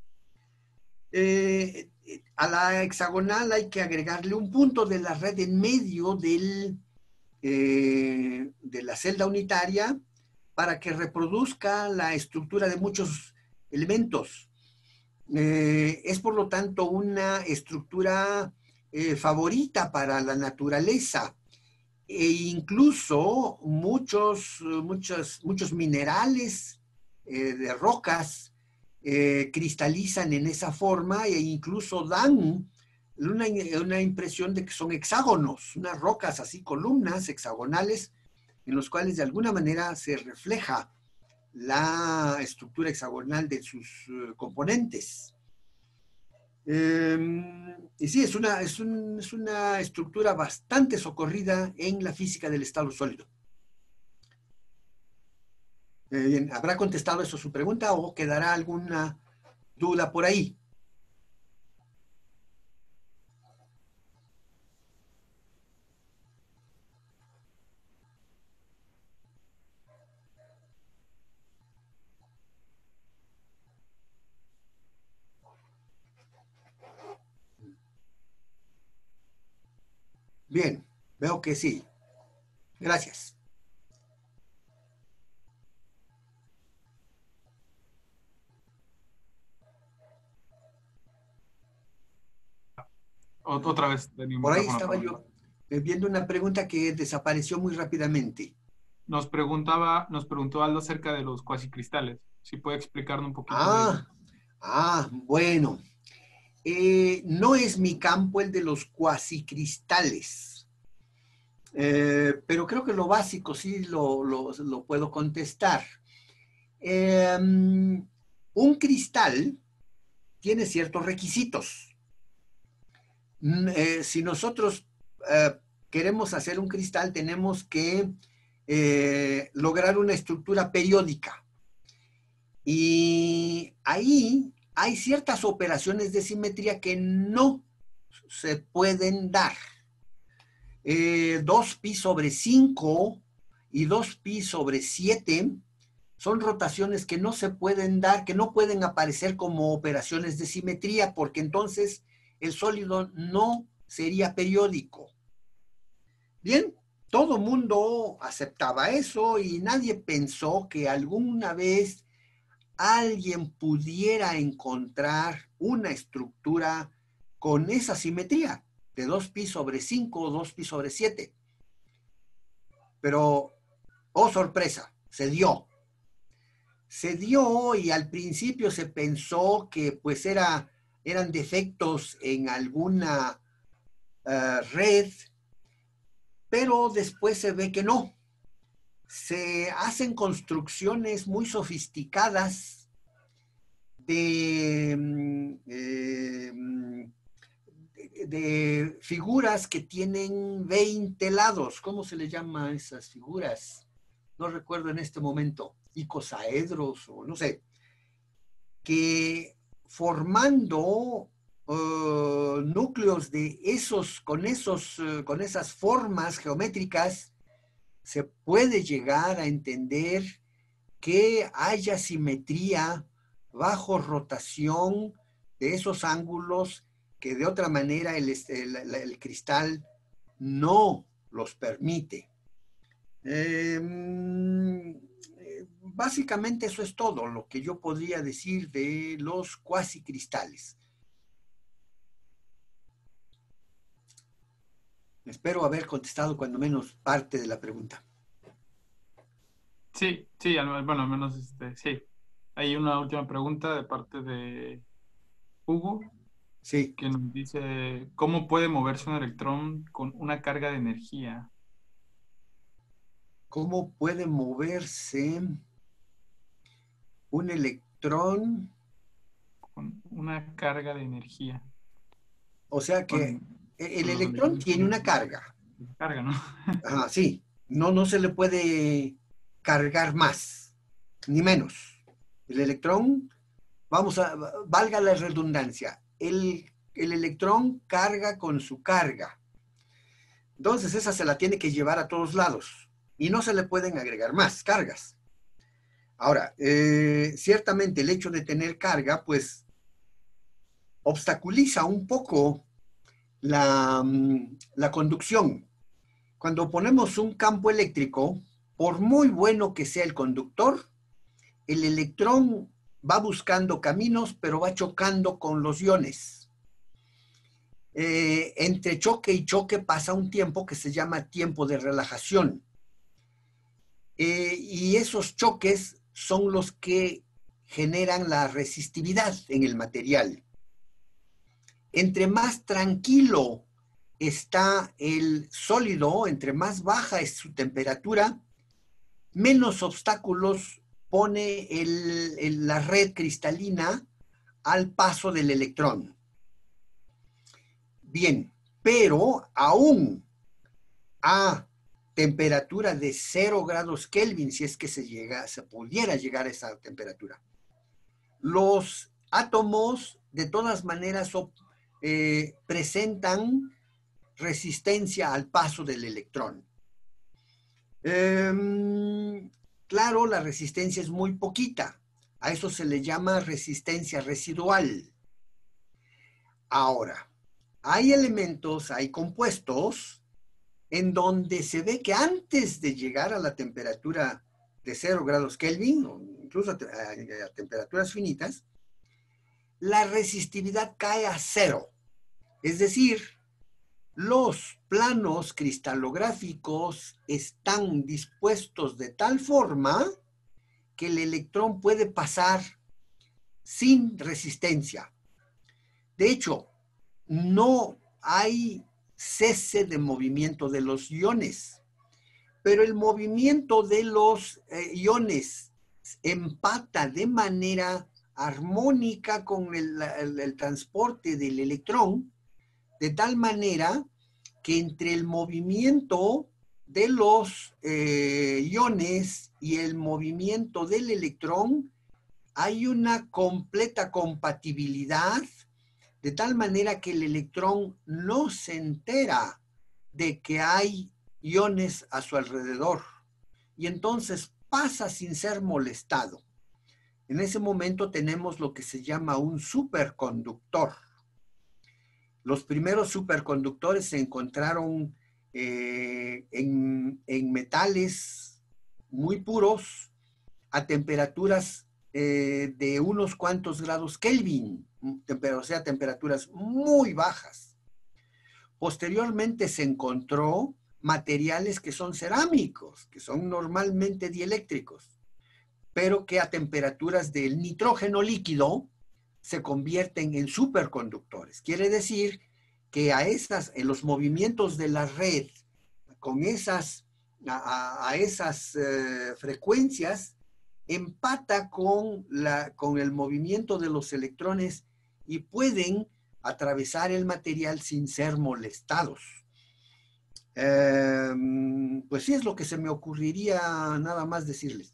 Eh, a la hexagonal hay que agregarle un punto de la red en medio del, eh, de la celda unitaria para que reproduzca la estructura de muchos elementos. Eh, es por lo tanto una estructura eh, favorita para la naturaleza. E incluso muchos, muchos, muchos minerales eh, de rocas eh, cristalizan en esa forma e incluso dan una, una impresión de que son hexágonos, unas rocas así, columnas hexagonales, en los cuales de alguna manera se refleja la estructura hexagonal de sus uh, componentes. Eh, y sí, es una, es, un, es una estructura bastante socorrida en la física del estado sólido. Eh, bien, ¿habrá contestado eso su pregunta o quedará alguna duda por ahí? Bien, veo que sí. Gracias. Otra vez, el Por ahí micrófono estaba apagado. yo viendo una pregunta que desapareció muy rápidamente. Nos preguntaba, nos preguntó Aldo acerca de los cuasicristales. Si puede explicarnos un poquito de ello. Ah, ah, bueno. Eh, no es mi campo el de los cuasicristales, eh, pero creo que lo básico sí lo, lo, lo puedo contestar. Eh, un cristal tiene ciertos requisitos. Eh, si nosotros eh, queremos hacer un cristal, tenemos que eh, lograr una estructura periódica. Y ahí hay ciertas operaciones de simetría que no se pueden dar. Eh, dos pi sobre cinco y dos pi sobre siete son rotaciones que no se pueden dar, que no pueden aparecer como operaciones de simetría, porque entonces el sólido no sería periódico. Bien, todo mundo aceptaba eso y nadie pensó que alguna vez alguien pudiera encontrar una estructura con esa simetría de dos pi sobre cinco o dos pi sobre siete. Pero, oh sorpresa, se dio. Se dio y al principio se pensó que pues era, eran defectos en alguna uh, red, pero después se ve que no. Se hacen construcciones muy sofisticadas de, eh, de, de figuras que tienen veinte lados. ¿Cómo se le llama a esas figuras? No recuerdo en este momento. Icosaedros o no sé. Que formando uh, núcleos de esos, con, esos, uh, con esas formas geométricas, se puede llegar a entender que haya simetría bajo rotación de esos ángulos que de otra manera el, el, el cristal no los permite. Eh, básicamente eso es todo lo que yo podría decir de los cuasicristales. Espero haber contestado cuando menos parte de la pregunta. Sí, sí, al, bueno, al menos este, sí. Hay una última pregunta de parte de Hugo, Sí. que nos dice, ¿cómo puede moverse un electrón con una carga de energía? ¿Cómo puede moverse un electrón? Con una carga de energía. O sea que Con, el con los electrón electrones tiene una carga. carga, ¿no? Ajá, sí. No, no se le puede cargar más, ni menos. El electrón, vamos a, valga la redundancia, el, el electrón carga con su carga. Entonces esa se la tiene que llevar a todos lados y no se le pueden agregar más cargas. Ahora, eh, ciertamente el hecho de tener carga, pues, obstaculiza un poco la, la conducción. Cuando ponemos un campo eléctrico, por muy bueno que sea el conductor, el electrón va buscando caminos, pero va chocando con los iones. Eh, entre choque y choque pasa un tiempo que se llama tiempo de relajación. Eh, y esos choques son los que generan la resistividad en el material. Entre más tranquilo está el sólido, entre más baja es su temperatura, menos obstáculos pone el, el, la red cristalina al paso del electrón. Bien, pero aún a temperatura de cero grados Kelvin, si es que se, llega, se pudiera llegar a esa temperatura, los átomos de todas maneras eh, presentan resistencia al paso del electrón. Eh, claro, la resistencia es muy poquita. A eso se le llama resistencia residual. Ahora, hay elementos, hay compuestos en donde se ve que antes de llegar a la temperatura de cero grados Kelvin, o incluso a, a, a temperaturas finitas, la resistividad cae a cero. Es decir, los planos cristalográficos están dispuestos de tal forma que el electrón puede pasar sin resistencia. De hecho, no hay cese de movimiento de los iones, pero el movimiento de los eh, iones empata de manera armónica con el, el, el transporte del electrón, de tal manera que entre el movimiento de los eh, iones y el movimiento del electrón hay una completa compatibilidad, de tal manera que el electrón no se entera de que hay iones a su alrededor y entonces pasa sin ser molestado. En ese momento tenemos lo que se llama un superconductor. Los primeros superconductores se encontraron eh, en, en metales muy puros a temperaturas eh, de unos cuantos grados Kelvin, o sea, temperaturas muy bajas. Posteriormente se encontró materiales que son cerámicos, que son normalmente dieléctricos, pero que a temperaturas del nitrógeno líquido se convierten en superconductores. Quiere decir que a esas, en los movimientos de la red, con esas, a, a esas eh, frecuencias, empata con, la, con el movimiento de los electrones y pueden atravesar el material sin ser molestados. Eh, pues sí, es lo que se me ocurriría nada más decirles.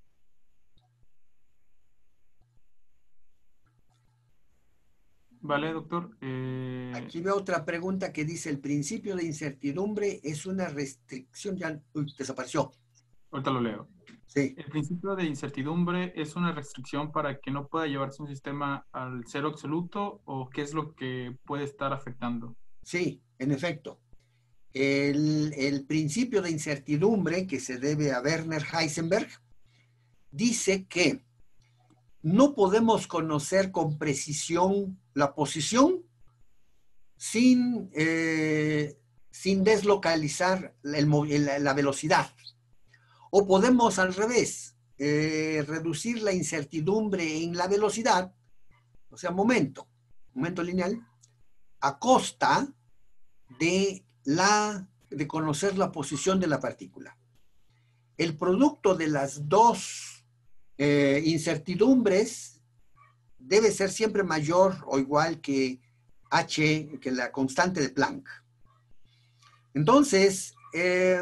Vale, doctor. Eh, Aquí veo otra pregunta que dice, el principio de incertidumbre es una restricción, ya uy, desapareció. ahorita lo leo. Sí, El principio de incertidumbre es una restricción para que no pueda llevarse un sistema al cero absoluto, o qué es lo que puede estar afectando. sí, en efecto. El, el principio de incertidumbre que se debe a Werner Heisenberg dice que no podemos conocer con precisión la posición sin, eh, sin deslocalizar el, la, la velocidad. O podemos al revés, eh, reducir la incertidumbre en la velocidad, o sea, momento, momento lineal, a costa de, la, de conocer la posición de la partícula. El producto de las dos eh, incertidumbres debe ser siempre mayor o igual que H, que la constante de Planck. Entonces, eh,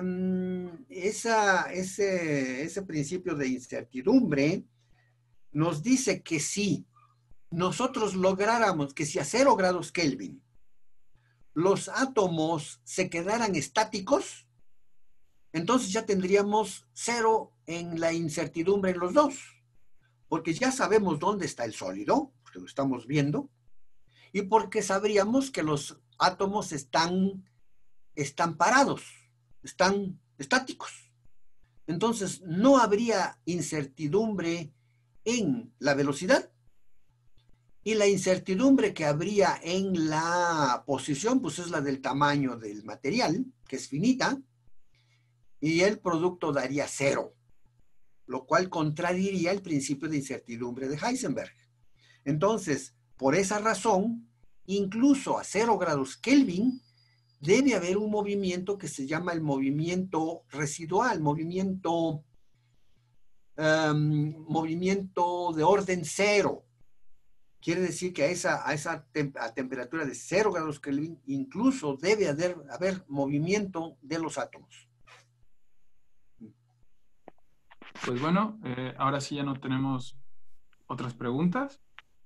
esa, ese, ese principio de incertidumbre nos dice que si nosotros lográramos que si a cero grados Kelvin los átomos se quedaran estáticos, entonces ya tendríamos cero en la incertidumbre en los dos, porque ya sabemos dónde está el sólido, porque lo estamos viendo, y porque sabríamos que los átomos están, están parados, están estáticos. Entonces no habría incertidumbre en la velocidad, y la incertidumbre que habría en la posición, pues es la del tamaño del material, que es finita, y el producto daría cero, lo cual contradiría el principio de incertidumbre de Heisenberg. Entonces, por esa razón, incluso a cero grados Kelvin, debe haber un movimiento que se llama el movimiento residual, movimiento, um, movimiento de orden cero. Quiere decir que a esa, a esa tem a temperatura de cero grados Kelvin incluso debe haber, haber movimiento de los átomos. Pues bueno, eh, ahora sí ya no tenemos otras preguntas.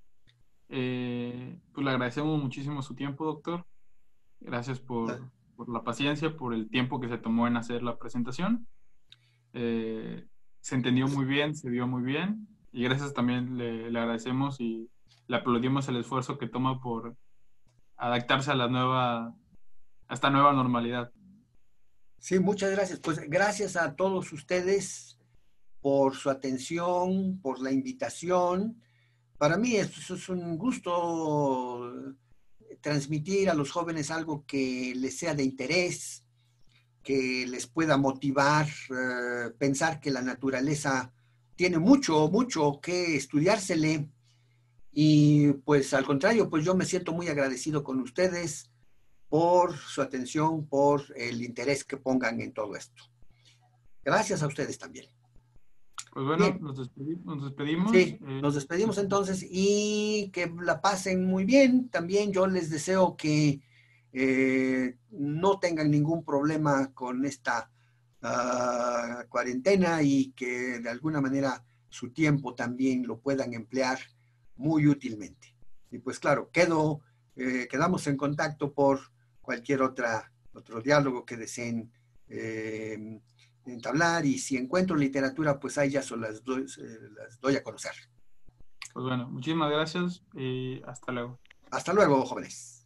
Eh, pues le agradecemos muchísimo su tiempo, doctor. Gracias por, por la paciencia, por el tiempo que se tomó en hacer la presentación. Eh, se entendió muy bien, se vio muy bien, y gracias también le, le agradecemos y le aplaudimos el esfuerzo que toma por adaptarse a la nueva, a esta nueva normalidad. Sí, muchas gracias. Pues gracias a todos ustedes por su atención, por la invitación. Para mí esto es un gusto transmitir a los jóvenes algo que les sea de interés, que les pueda motivar, eh, pensar que la naturaleza tiene mucho, mucho que estudiársele. Y pues al contrario, pues yo me siento muy agradecido con ustedes por su atención, por el interés que pongan en todo esto. Gracias a ustedes también. Pues bueno, nos, despedi nos despedimos. Sí, eh, nos despedimos entonces y que la pasen muy bien. También yo les deseo que eh, no tengan ningún problema con esta uh, cuarentena y que de alguna manera su tiempo también lo puedan emplear muy útilmente. Y pues claro, quedo, eh, quedamos en contacto por cualquier otra, otro diálogo que deseen eh, entablar, y si encuentro literatura, pues ahí ya se las doy, eh, las doy a conocer. Pues bueno, muchísimas gracias y hasta luego. Hasta luego, jóvenes.